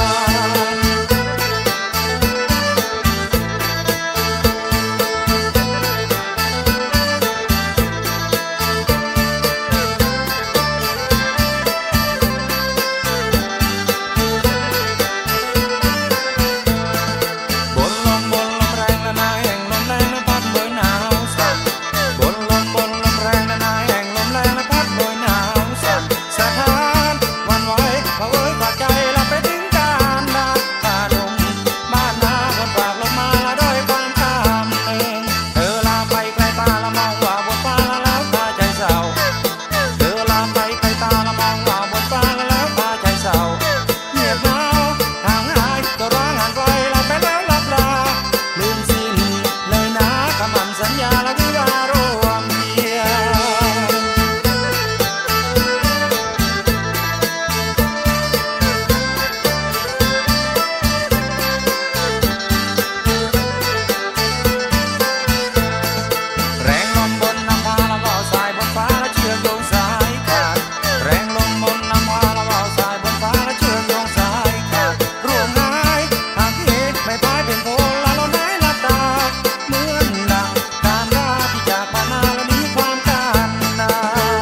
บนลมบนลมแรงและนายแห่งลมแรงและพัดโบยหนาวสั่นบนลมบนลมแรงและนายแห่งลมแรงและพัดโบยหนาวสั่นสะท้านวันไหวพะเอ้ยฝากใจและไปถึงการนาฝ่าลมบ้านนาวนฝากลมมาละด้วยความคำหนึ่งเธอลาไปไกลตาละมองว่าบนฟ้าแล้วพาใจเศร้าเธอลาไปไกลตาละมองว่าบนฟ้าแล้วพาใจเศร้าเงียบเหงาห่างหายก็ร้องห่างไกลลาไปแล้วลับลาลืมสิ้นเลยนะคำมั่นสัญญาและวิวาห์ร่วมเคียงแรงลมบนนำพาละว่าวสายบนฟ้าและเชือกโยงสายขาดแรงลมบนนำพาละว่าวสายบนฟ้าและเชือกโยงสายขาดร่วงหายหางที่เอกไม่พายเป็นโพละลนหายลับตาเหมือนดังการลาที่จากมานาและหนีความกันนาน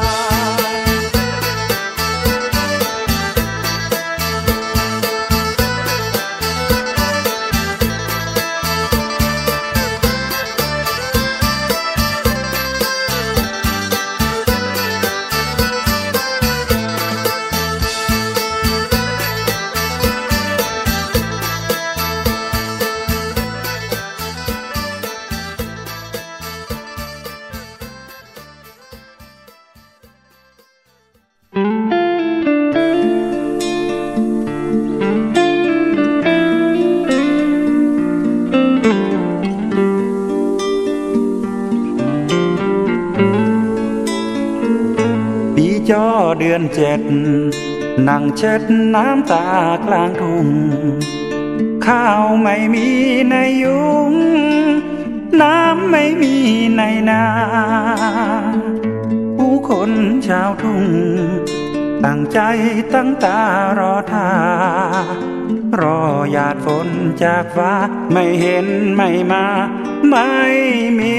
จอเดือนเจ็ดนั่งเช็ดน้ำตากลางทุ่งข้าวไม่มีในยุงน้ำไม่มีในนาผู้คนชาวทุ่งตั้งใจตั้งตารอท่ารอหยาดฝนจากฟ้าไม่เห็นไม่มาไม่มี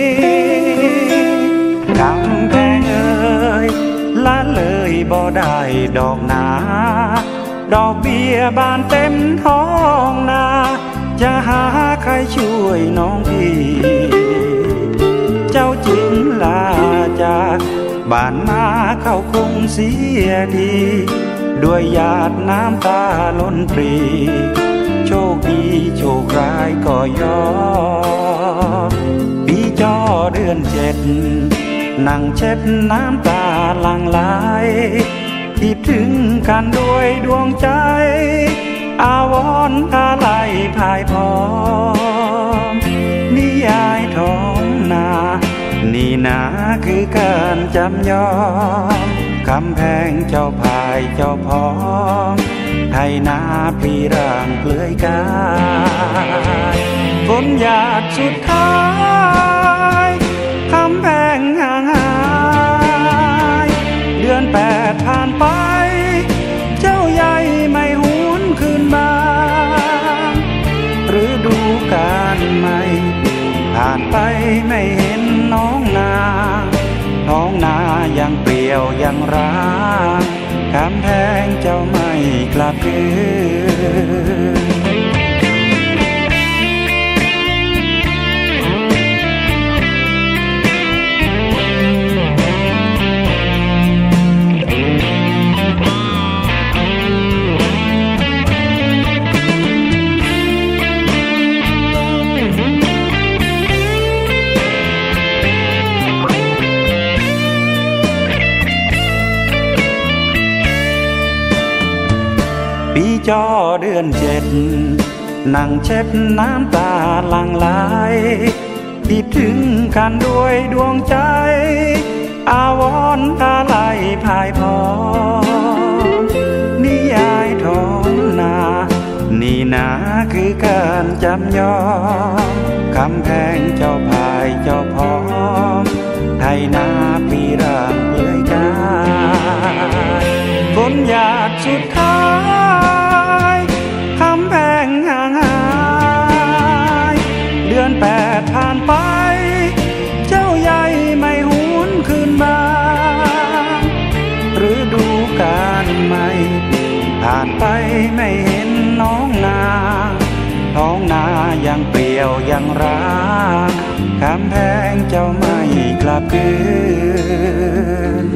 กำแพงเอ่ยละเลยบ่ได้ดอกนาดอกเบี้ยบานเต็มท้องนาจะหารช่วยน้องพี่เจ้าจึงลาจากบ้านมาเข้าคงเสียดีด้วยหยาดน้ำตาล้นปรีโชคดีโชคร้ายก็ยอมปีจอเดือนเจ็ดนั่งเช็ดน้ำตาหลั่งไหลคิดถึงกันด้วยดวงใจอาวรณ์อะไรพายพร้อมนิยายท้องนานี่นาคือการจำยอมคำแพงเจ้าพายเจ้าพร้อมไทยนาปรีร่างเปลือยกายฝนหยาดสุดท้ายคำแพงห่างหายเดือนแปดผ่านไปเจ้าใหญ่ไม่หวนคืนมาฤดูกาลใหม่ผ่านไปไม่เห็นน้องนาท้องนายังเปลี่ยวยังร้างคำแพงเจ้าไม่กลับคืนปีจอเดือนเจ็ดนั่งเช็ดน้ำตาหลั่งไหลคิดถึงกันด้วยดวงใจอาวรณ์อะไรพายพร้อมนิยายท้องนานี่นาคือการจำยอมคำแพงเจ้าพายเจ้าพร้อมไทยนาปีร่างเปลือยกายฝนหยาดสุดท้ายคำแพงห่างหายเดือนแปดผ่านไปเจ้าใหญ่ไม่หวนคืนมาฤดูกาลใหม่ผ่านไปไม่เห็นน้องนาท้องนายังเปลี่ยวยังร้างคำแพงเจ้าไม่กลับคืน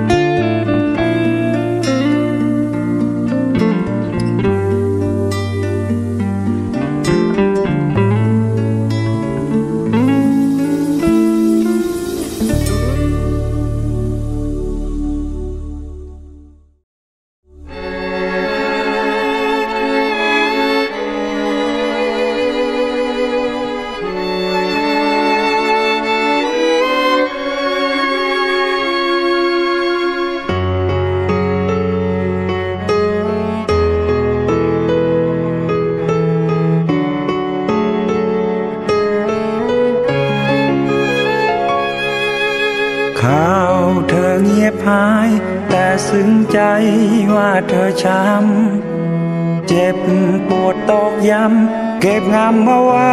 ข่าวเธอเงียบหายแต่ซึ้งใจว่าเธอช้ำเจ็บปวดตอกย้ำเก็บงำเอาไว้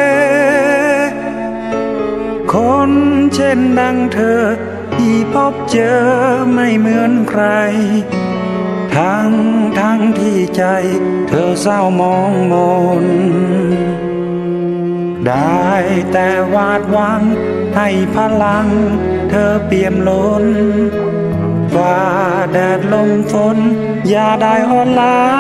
คนเช่นดังเธอที่พบเจอไม่เหมือนใครทั้งทั้งที่ใจเธอเศร้ามองมนได้แต่วาดหวังให้พลังเธอเปี่ยมล้นฝ่าแดดลมฝนอย่าได้อ่อนล้า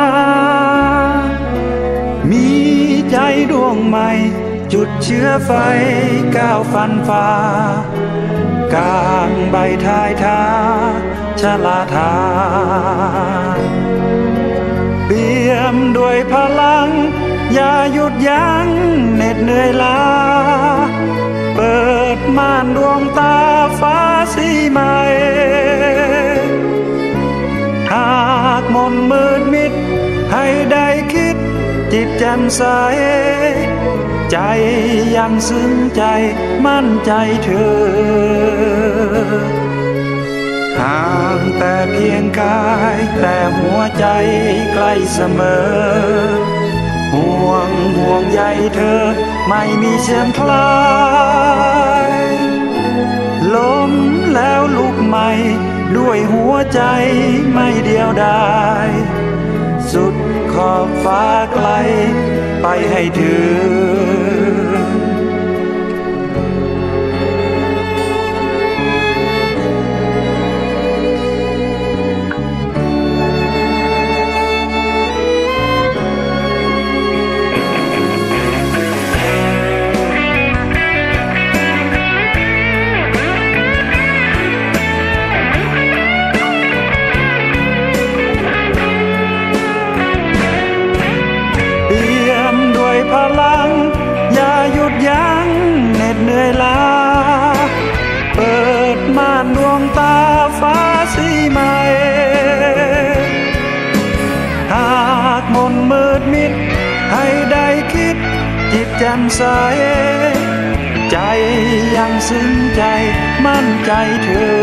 มีใจดวงใหม่จุดเชื้อไฟก้าวฟันฟ้ากลางใบท้ายทาชลาทานเปี่ยมด้วยพลังอย่าหยุดยั้งเหน็ดเหนื่อยล้าเปิดม่านดวงตาฟ้าสีใหม่หากมนมืดมิดให้ได้คิดจิตแจ่มใสใจยังซึ้งใจมั่นใจเธอห่างแต่เพียงกายแต่หัวใจใกล้เสมอห่วงห่วงใยเธอไม่มีเสื่อมคลายล้มแล้วลุกใหม่ด้วยหัวใจไม่เดียวดายสุดขอบฟ้าไกลไปให้ถึงลังอย่าหยุดยั้งเหน็ดเหนื่อยล้าเปิดม่านดวงตาฟ้าสีใหม่หากมนมืดมิดให้ได้คิดจิตแจ่มใสใจยังซึ้งใจมั่นใจเธอ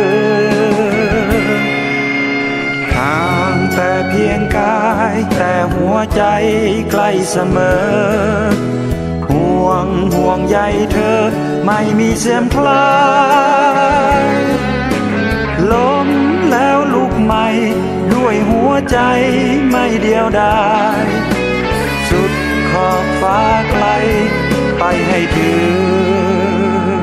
ห่างแต่เพียงกายแต่หัวใจใกล้เสมอห่วงห่วงใยเธอไม่มีเสื่อมคลายล้มแล้วลุกใหม่ด้วยหัวใจไม่เดียวดายสุดขอบฟ้าไกลไปให้ถึง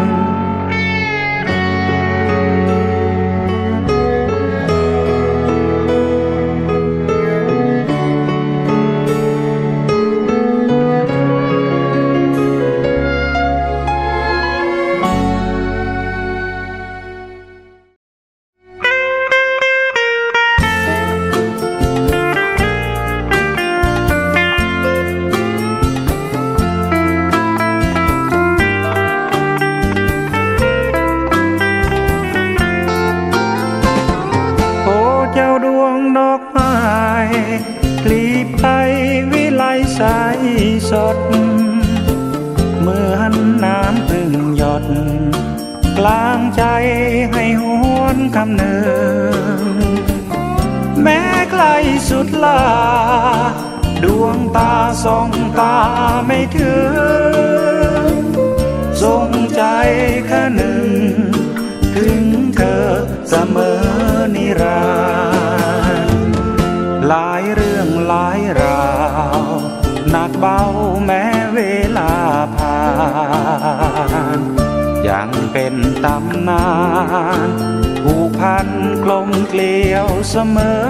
สายสดเหมือนน้ำพึ่งหยดกลางใจให้หวนคำนึงแม้ไกลสุดลาดวงตาส่องตาไม่ถึงทรงใจแค่หนึ่งถึงเธอเสมอนิรันดร์หลายเรื่องหลายราวหนักเบาแม้เวลาผ่านยังเป็นตำนานผูกพันกลมเกลียวเสมอ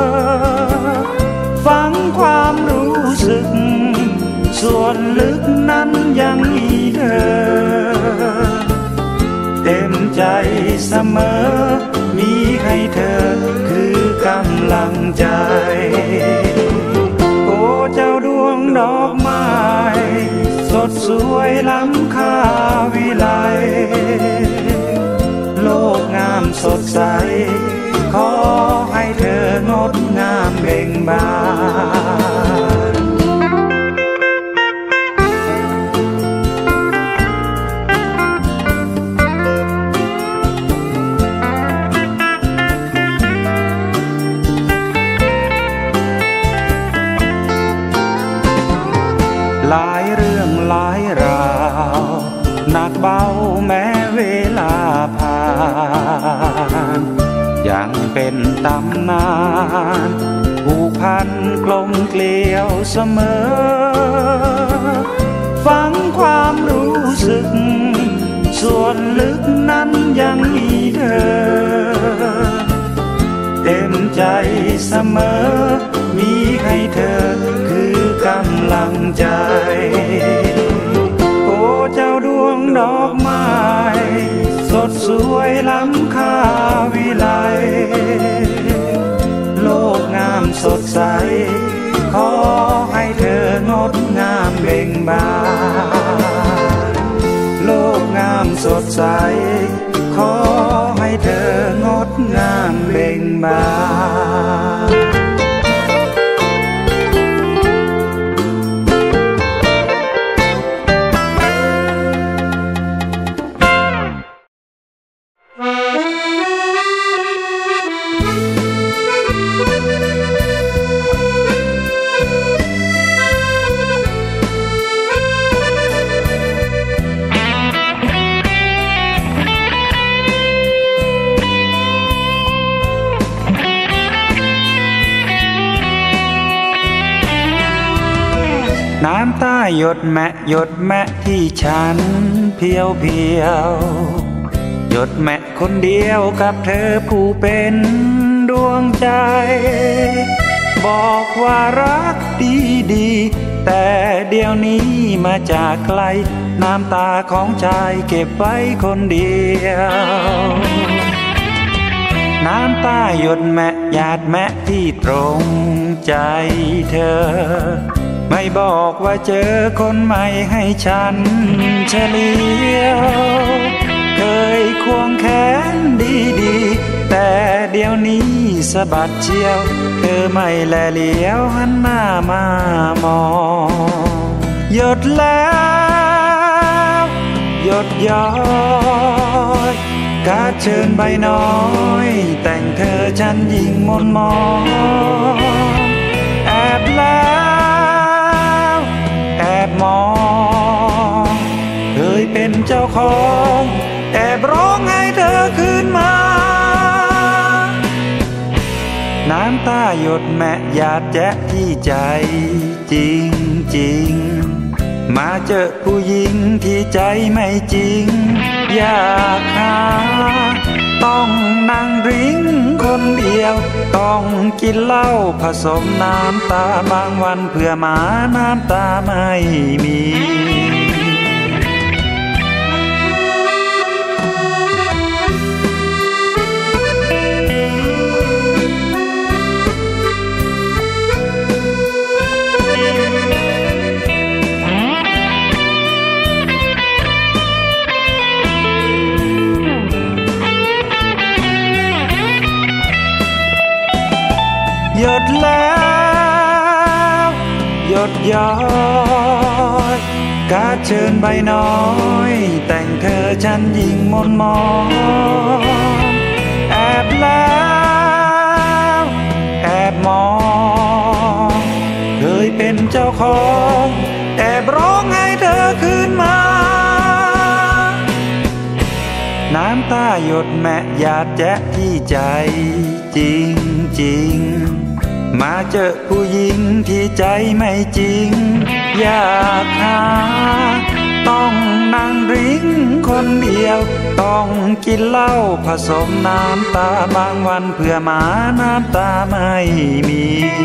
ฟังความรู้สึกส่วนลึกนั้นยังมีเธอเต็มใจเสมอมีให้เธอคือกำลังใจโอ้เจ้าดวงดอกไม้สดสวยล้ำค่าวิไลโลกงามสดใสขอให้เธองดงามเบ่งบานหลายเรื่องหลายราวหนักเบาแม้เวลาผ่านยังเป็นตำนานผูกพันกลมเกลียวเสมอฟังความรู้สึกส่วนลึกนั้นยังมีเธอเต็มใจเสมอมีให้เธอคือกำลังใจโอ้เจ้าดวงดอกไม้สดสวยล้ำค่าวิไลโลกงามสดใสขอให้เธองดงามเบ่งบานโลกงามสดใสขอให้เธองดงามเบ่งบานน้ำตาหยดแมะหยดแมะที่ฉันเพียวเพียวหยดแมะคนเดียวกับเธอผู้เป็นดวงใจบอกว่ารักดีดีแต่เดี๋ยวนี้มาจากไกลน้ำตาของใจเก็บไว้คนเดียวน้ำตาหยดแมะหยาดแมะที่ตรงใจเธอไม่บอกว่าเจอคนใหม่ให้ฉันเฉลียวเคยควงแขนดีๆแต่เดี๋ยวนี้สะบัดเชียวเธอไม่แลเหลียวหันหน้ามามองหยดแล้วหยดย้อยการเชิญใบน้อยแต่งเธอฉันยิ่งมนมองแอบแล้วแอบมองเคยเป็นเจ้าของแอบร้องให้เธอคืนมาน้ำตาหยดแม่หยาดแจ๊ะที่ใจจริงจริงมาเจอผู้หญิงที่ใจไม่จริงอยากหาต้องนั่งดริ้งคนเดียวต้องกินเหล้าผสมน้ำตาบางวันเพื่อหมาน้ำตาไม่มีหยดแล้วหยดย้อยการเชิญใบน้อยแต่งเธอฉันยิ่งมนมองแอบแล้วแอบมองเคยเป็นเจ้าของแอบร้องให้เธอคืนมาน้ำตาหยดแม่หยาดแจ๊ะที่ใจจริงจริงมาเจอผู้หญิงที่ใจไม่จริงอยากหาต้องนั่งดริ้งคนเดียวต้องกินเหล้าผสมน้ำตาบางวันเพื่อหมาน้ำตาไม่มี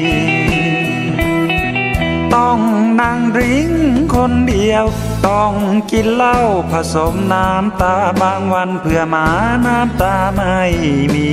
ต้องนั่งดริ้งคนเดียวต้องกินเหล้าผสมน้ำตาบางวันเพื่อหมาน้ำตาไม่มี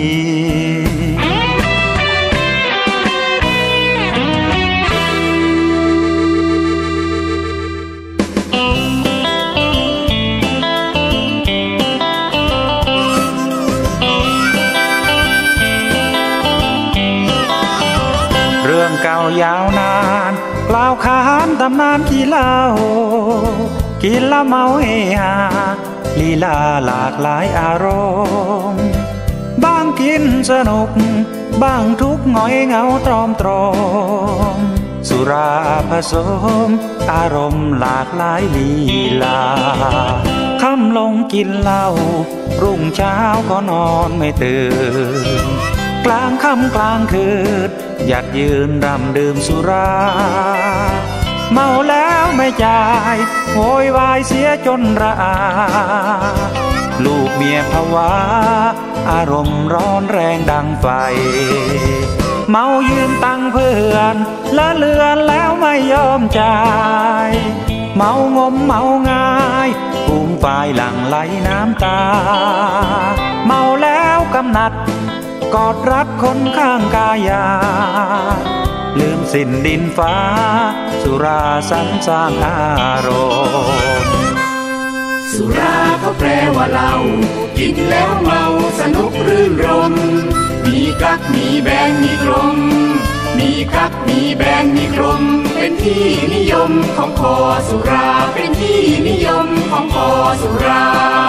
เรื่องเก่ายาวนานกล่าวขานตำนานกี่เล่ากินละเมาเฮฮาลีลาหลากหลายอารมณ์บ้างกินสนุกบ้างทุกข์หงอยเหงาตรอมตรอมสุราผสมอารมณ์หลากหลายลีลาค่ำลงกินเหล้ารุ่งเช้าก็นอนไม่ตื่นกลางค่ำกลางคืนอยากยืนรำดื่มสุราเมาแล้วไม่จ่ายโวยวายเสียจนระอาลูกเมียภาวะอารมณ์ร้อนแรงดังไฟเมายืมตังเพื่อนละเลือนแล้วไม่ยอมจ่ายเมางมเมาง่ายภูมิฝ่ายหลั่งไหลน้ำตาเมาแล้วกำหนัดกอดรัดคนข้างกายาลืมสิ้นดินฟ้าสุราสรรสร้างอารมณ์สุราก็แปลว่าเหล้ากินแล้วเมาสนุกรื่นรมมีกักมีแบนมีกลมมีกักมีแบนมีกลมเป็นที่นิยมของคอสุราเป็นที่นิยมของคอสุรา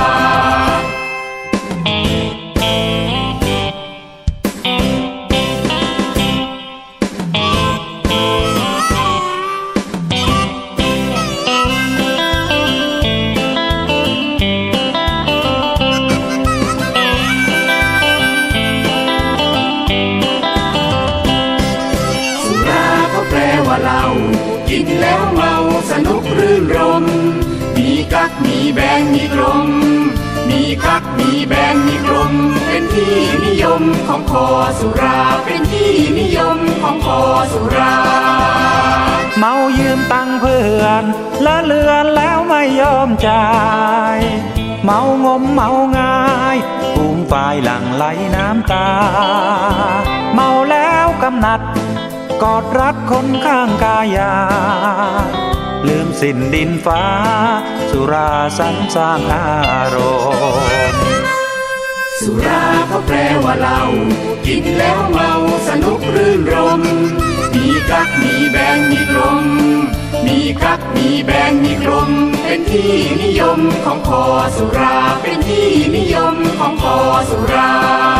กินแล้วเมาสนุกรื่นรมมีกักมีแบนมีกลมมีกักมีแบนมีกลมเป็นที่นิยมของคอสุราเป็นที่นิยมของคอสุราเมายืมตังเพื่อนละเลือนแล้วไม่ยอมจ่ายเมางมเมาง่ายภูมิฝ่ายหลั่งไหลน้ำตาเมาแล้วกำหนัดกอดรักคนข้างกายาลืมสิ้นดินฟ้าสุราสรรสร้างอารมณ์สุราเขาแปลว่าเหล้ากินแล้วเมาสนุกรื่นรมมีกักมีแบนมีกลมมีกักมีแบนมีกลมเป็นที่นิยมของคอสุราเป็นที่นิยมของคอสุรา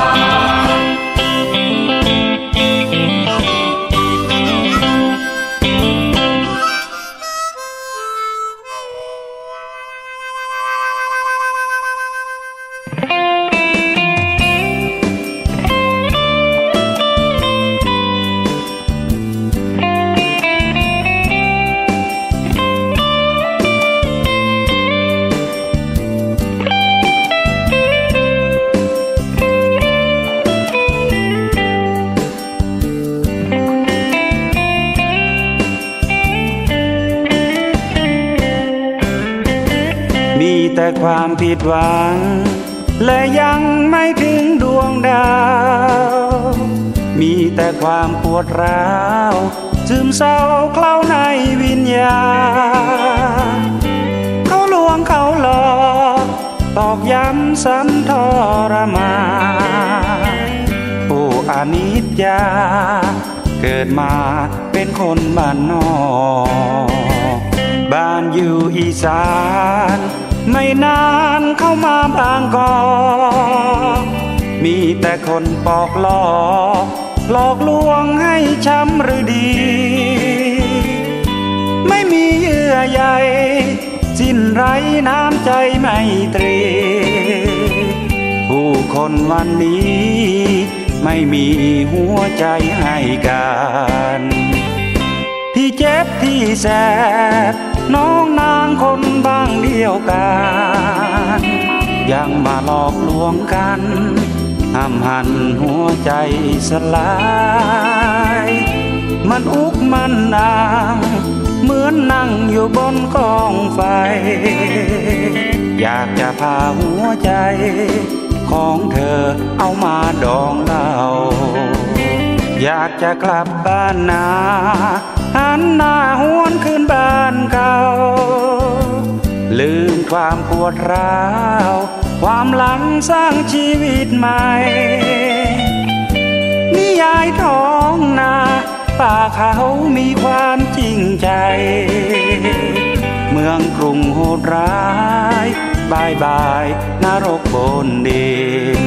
มีแต่ความผิดหวังและยังไม่ถึงดวงดาวมีแต่ความปวดร้าวซึมเศร้าเคล้าในวิญญาณเขาลวงเขาหลอกตอกย้ำซ้ำทรมานผู้อนิจจาเกิดมาเป็นคนบ้านนอกบ้านอยู่อีสานไม่นานเข้ามาบางกอกมีแต่คนปอกหลอกหลอกลวงให้ช้ำหรือดีไม่มีเยื่อใยสิ้นไร้น้ำใจไมตรีผู้คนวันนี้ไม่มีหัวใจให้กันที่เจ็บที่แสบน้องนางคนบ้างเดียวกันยังมาหลอกลวงกันห้ามหันหัวใจสลายมันอุกมันนางเหมือนนั่งอยู่บนกองไฟอยากจะพาหัวใจของเธอเอามาดองเหล้าอยากจะกลับบ้านนาหันหน้าหวนคืนบ้านเก่าลืมความปวดร้าวความหลังสร้างชีวิตใหม่นิยายท้องนาป่าเขามีความจริงใจเมืองกรุงโหดร้ายบายบายนรกบนดิน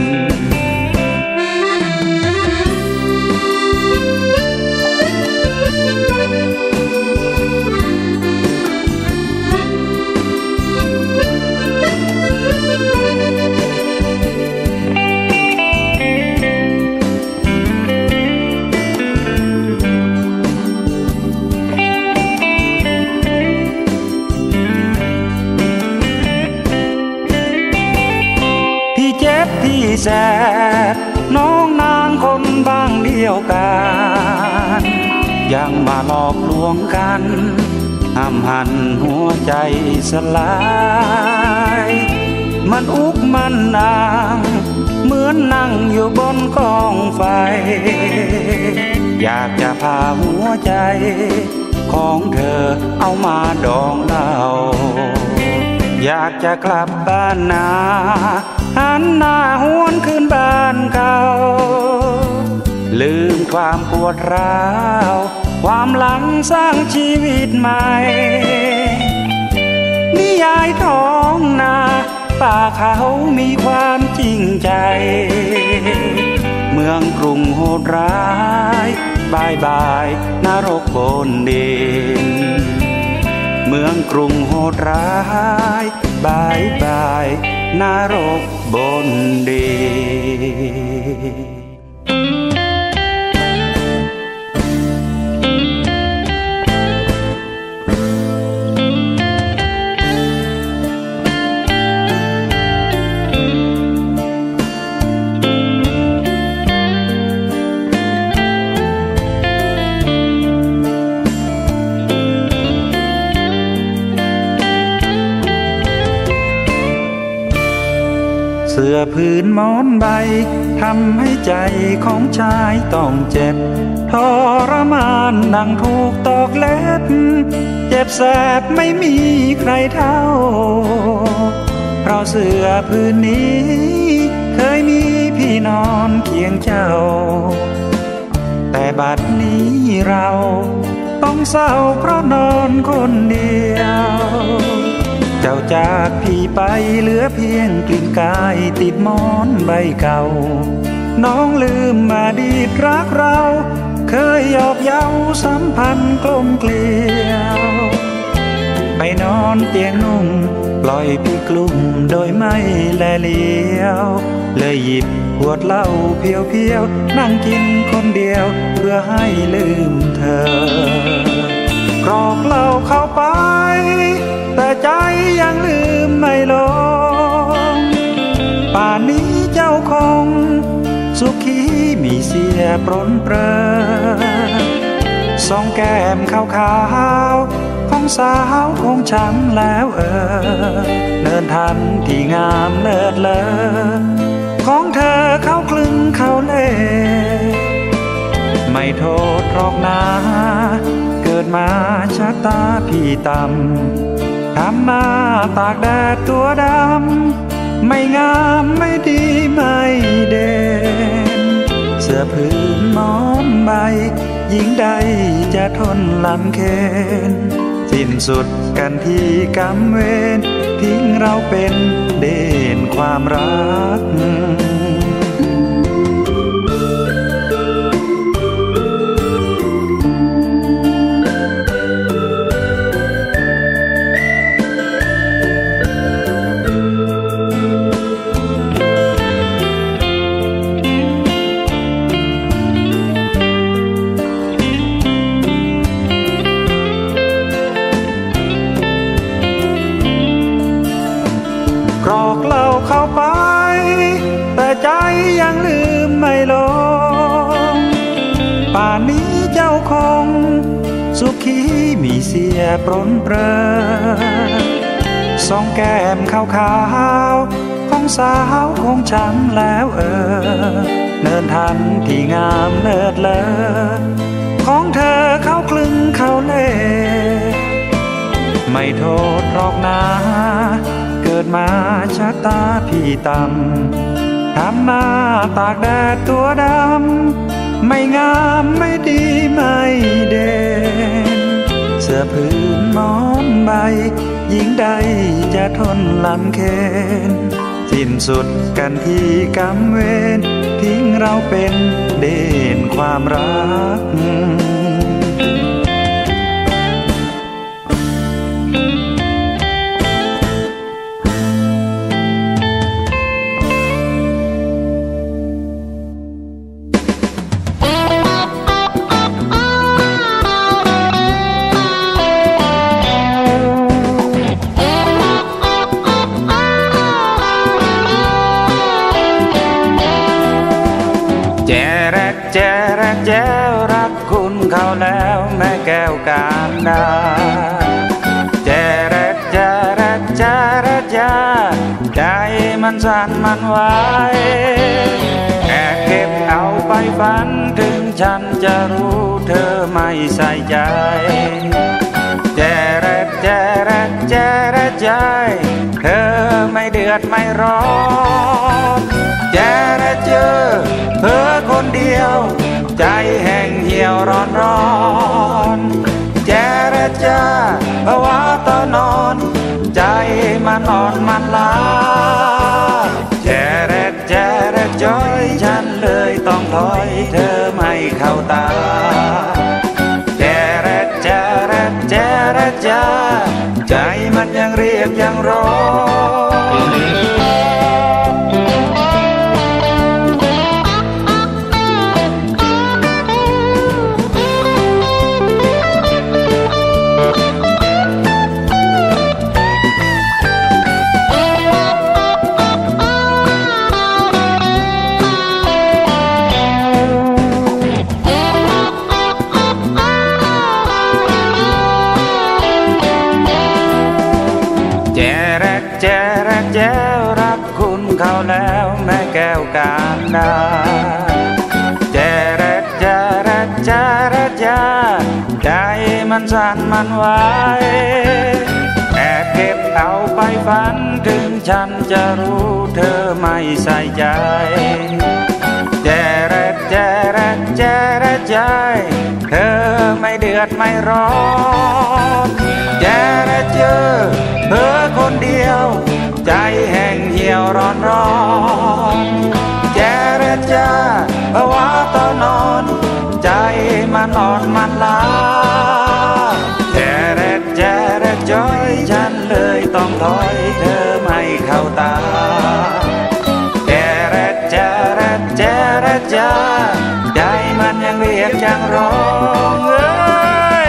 ที่แสบน้องนางคนบ้างเดียวกันยังมาหลอกลวงกันห้ามหันหัวใจสลายมันอุกมันนางเหมือนนั่งอยู่บนกองไฟอยากจะพาหัวใจของเธอเอามาดองเหล้าอยากจะกลับบ้านนาหันหน้าหวนคืนบ้านเก่าลืมความปวดร้าวความหลังสร้างชีวิตใหม่นิยายท้องนาป่าเขามีความจริงใจเมืองกรุงโหดร้ายบายบายนรกบนดินเมืองกรุงโหดร้ายบายบายนรกบนดิน สเสื้อผืนหมอนใบทำให้ใจของชายต้องเจ็บทรมานดังถูกตอกเล็บเจ็บแสบไม่มีใครเท่าเพราะเสื้อผืนนี้เคยมีพี่นอนเคียงเจ้าแต่บัดนี้เราต้องเศร้าเพราะนอนคนเดียวเจ้าจากพี่ไปเหลือเพียงกลิ่นกายติดหมอนใบเก่าน้องลืมมาดีรักเราเคยหยอกเย้าสัมพันธ์กลมเกลียวไปนอนเตียงนุ่มปล่อยพี่กลุ่มโดยไม่แลเลี้ยวเลยหยิบขวดเหล้าเพียวๆนั่งกินคนเดียวเพื่อให้ลืมเธอกรอกเหล้าเข้าไปแต่ใจยังลืมไม่ลงป่านนี้เจ้าคงสุขีมีเสียปรนเปรอสองแก้มขาวๆของสาวคงช้ำแล้วเออเนินทันที่งามเลิศเลอของเธอเข้าคลึงเข้าเล่ไม่โทษหรอกนะเกิดมาชะตาพี่ต่ำทำหน้าตากแดดตัวดำไม่งามไม่ดีไม่เด่นเสื้อผืนหมอนใบหญิงใดจะทนลำเค็ญสิ้นสุดกันที่กรรมเวรทิ้งเราเป็นเด่นความรักกรอกเหล้าเข้าไปแต่ใจยังลืมไม่ลงป่านนี้เจ้าคงสุขีมีเสียปรนเปรอสองแก้มขาวๆของสาวคงช้ำแล้วเออเนินทันที่งามเลิศเลอของเธอเข้าคลึงเข้าเล่ไม่โทษหรอกนะเกิดมาชะตาพี่ต่ำทำหน้าตากแดดตัวดำไม่งามไม่ดีไม่เด่นเสื้อผืนหมอนใบหญิงใดจะทนลำเค็ญสิ้นสุดกันที่กรรมเวรทิ้งเราเป็นเด่นความรักแจรักแจ้วรักคุณเขาแล้วแม่แก้วการดาแจรักแจรักแจรักแจใจมันสั่นมันไหวแอบเก็บเอาไปฝันถึงฉันจะรู้เธอไม่ใส่ใจแจรักแจรักแจรักใจเธอไม่เดือดไม่ร้อนแจรักเจอเธอคนเดียวใจแห้งเหี่ยวร้อนร้อนแจรักจาภาวะตอนนอนใจมันอ่อนมันล้าแจรักแจรักจอยฉันเลยต้องถอยเธอไม่เข้าตาแจรักแจรักแจรักจาใจมันยังเรียกยังร้องแจรักแจรักแจ้วรักคุณเขาแล้ววการดาเจรจาเจรจาเจรจาใจมันสั่นมันไหวแอบเก็บเอาไปฝันถึงฉันจะรู้เธอไม่ใส่ใจเจรจาเจรจาเจรจาเธอไม่เดือดไม่ร้อนเจรจาเธอคนเดียวใจแห้งเหี่ยวร้อนร้อนเจรจาภาวะตอนนอนใจมันอ่อนมันล้าเจรจาเจรจอยฉันเลยต้องถอยเธอไม่เข้าตาเจรจาเจรจาใจมันยังเรียกยังร้องเอ้ย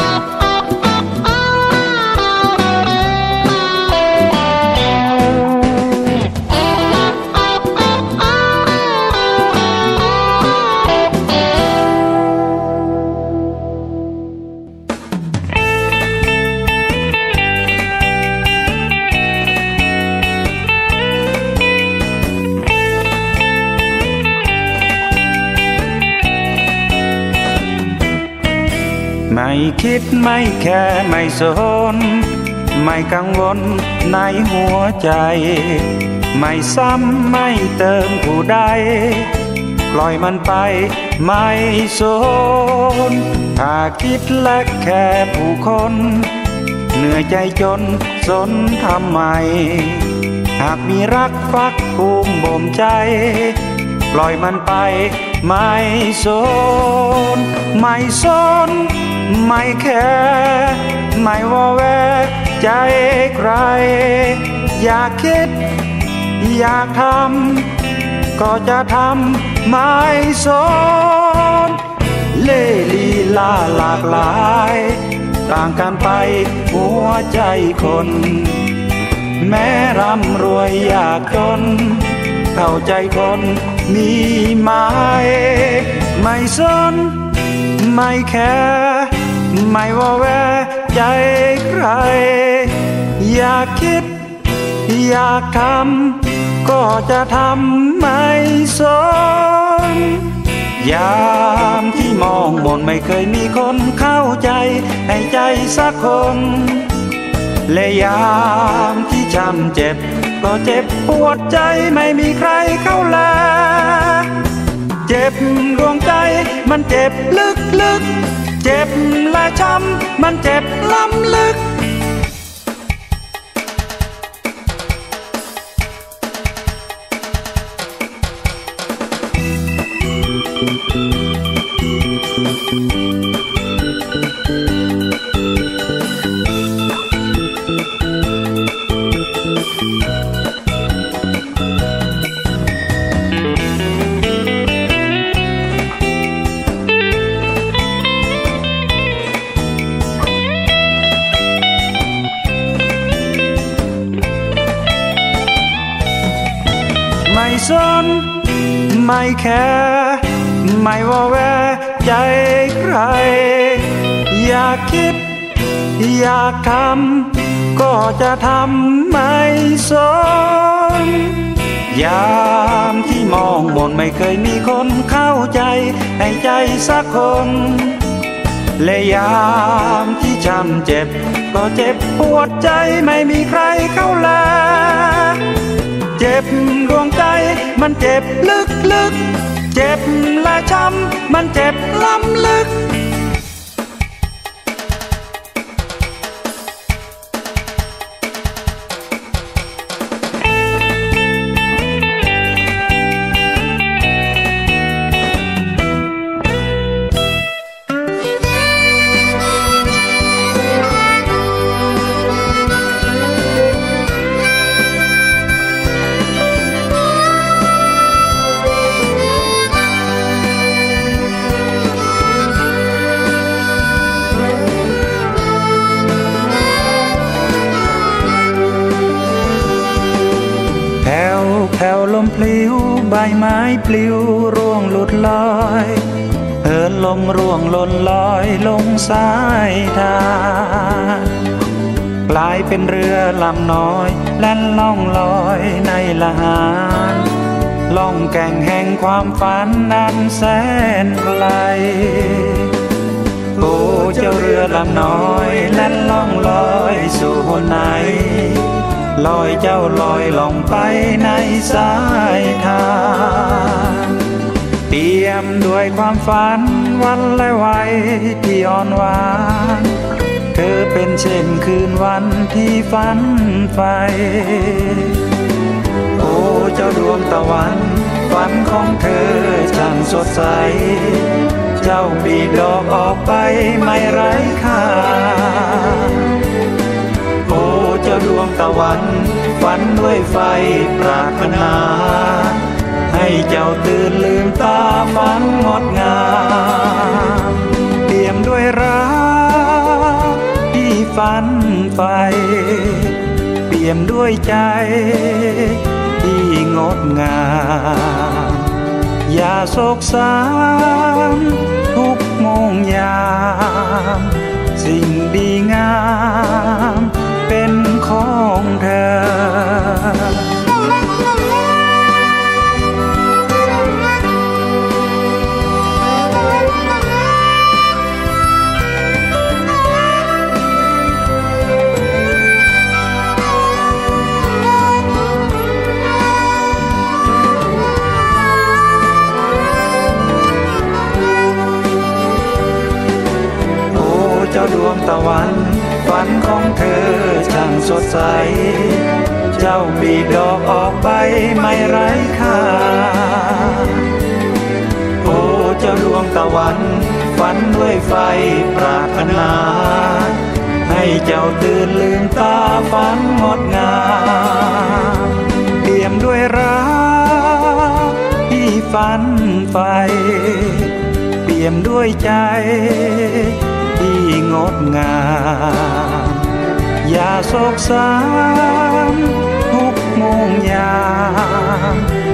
ไม่คิดไม่แค่ไม่สนไม่กังวลในหัวใจไม่ซ้ำไม่เติมผู้ใดปล่อยมันไปไม่สนถ้าคิดและแค่ผู้คนเหนื่อยใจจนสนทำไมหากมีรักฟักภูมิบ่มใจปล่อยมันไปไม่สนไม่สนไม่แค่ไม่ว่าแวกใจใครอยากคิดอยากทำก็จะทำไม่สนเล่ลีลาหลากหลายต่างกันไปหัวใจคนแม้ร่ำรวยยากจนเข้าใจคนมีไหมไม่สนไม่แค่ไม่ว่าแวใจใครอยากคิดอยากทำก็จะทำไม่สนยามที่มองบนไม่เคยมีคนเข้าใจให้ใจสักคนและยามที่จำเจ็บก็เจ็บปวดใจไม่มีใครเข้าแลเจ็บดวงใจมันเจ็บลึกลึกเจ็บและช้ำมันเจ็บล้ำลึกไม่สนไม่แค่ไม่ว่าแวใจใครอยากคิดอยากทำก็จะทำไม่สนยามที่มองบนไม่เคยมีคนเข้าใจให้ใจสักคนและยามที่จำเจ็บก็เจ็บปวดใจไม่มีใครเข้าแลเจ็บดวงใจมันเจ็บลึกลึกเจ็บและช้ำมันเจ็บล้ำลึก ลมพลิ้วใบไม้ปลิวร่วงหลุดลอยเหินลมร่วงหล่นลอยลงสายทานกลายเป็นเรือลำน้อยแล่นล่องลอยในละหานล่องแก่งแห่งความฝันนั้นแสนไกลโอ้เจ้าเรือลำน้อยแล่นล่องลอยสู่หนไหนลอยเจ้าลอยล่องไปในสายทางเตรียมด้วยความฝันวันและวัยที่อ่อนหวานเธอเป็นเช่นคืนวันที่ฝันใฝ่โอ้เจ้าดวงตะวันฝันของเธอช่างสดใสเจ้าปีกดอกออกไปไม่ไร้ค่าโอ้เจ้าดวงตะวันฝันด้วยไฟปรารถนาให้เจ้าตื่นลืมตาฝันงดงามเปี่ยมด้วยรักที่ฝันใฝ่เปี่ยมด้วยใจที่งดงามอย่าโศกสามทุกโมงยามสิ่งดีงามเป็นของเธอเจ้าดวงตะวันฝันของเธอช่างสดใสเจ้าปีกดอกออกไปไม่ไร้ค่าโอ้เจ้าดวงตะวันฝันด้วยไฟปรารถนาให้เจ้าตื่นลืมตาฝันงดงามเปี่ยมด้วยรักที่ฝันใฝ่เปี่ยมด้วยใจที่งดงามอย่าโศกสามทุกโมงยาม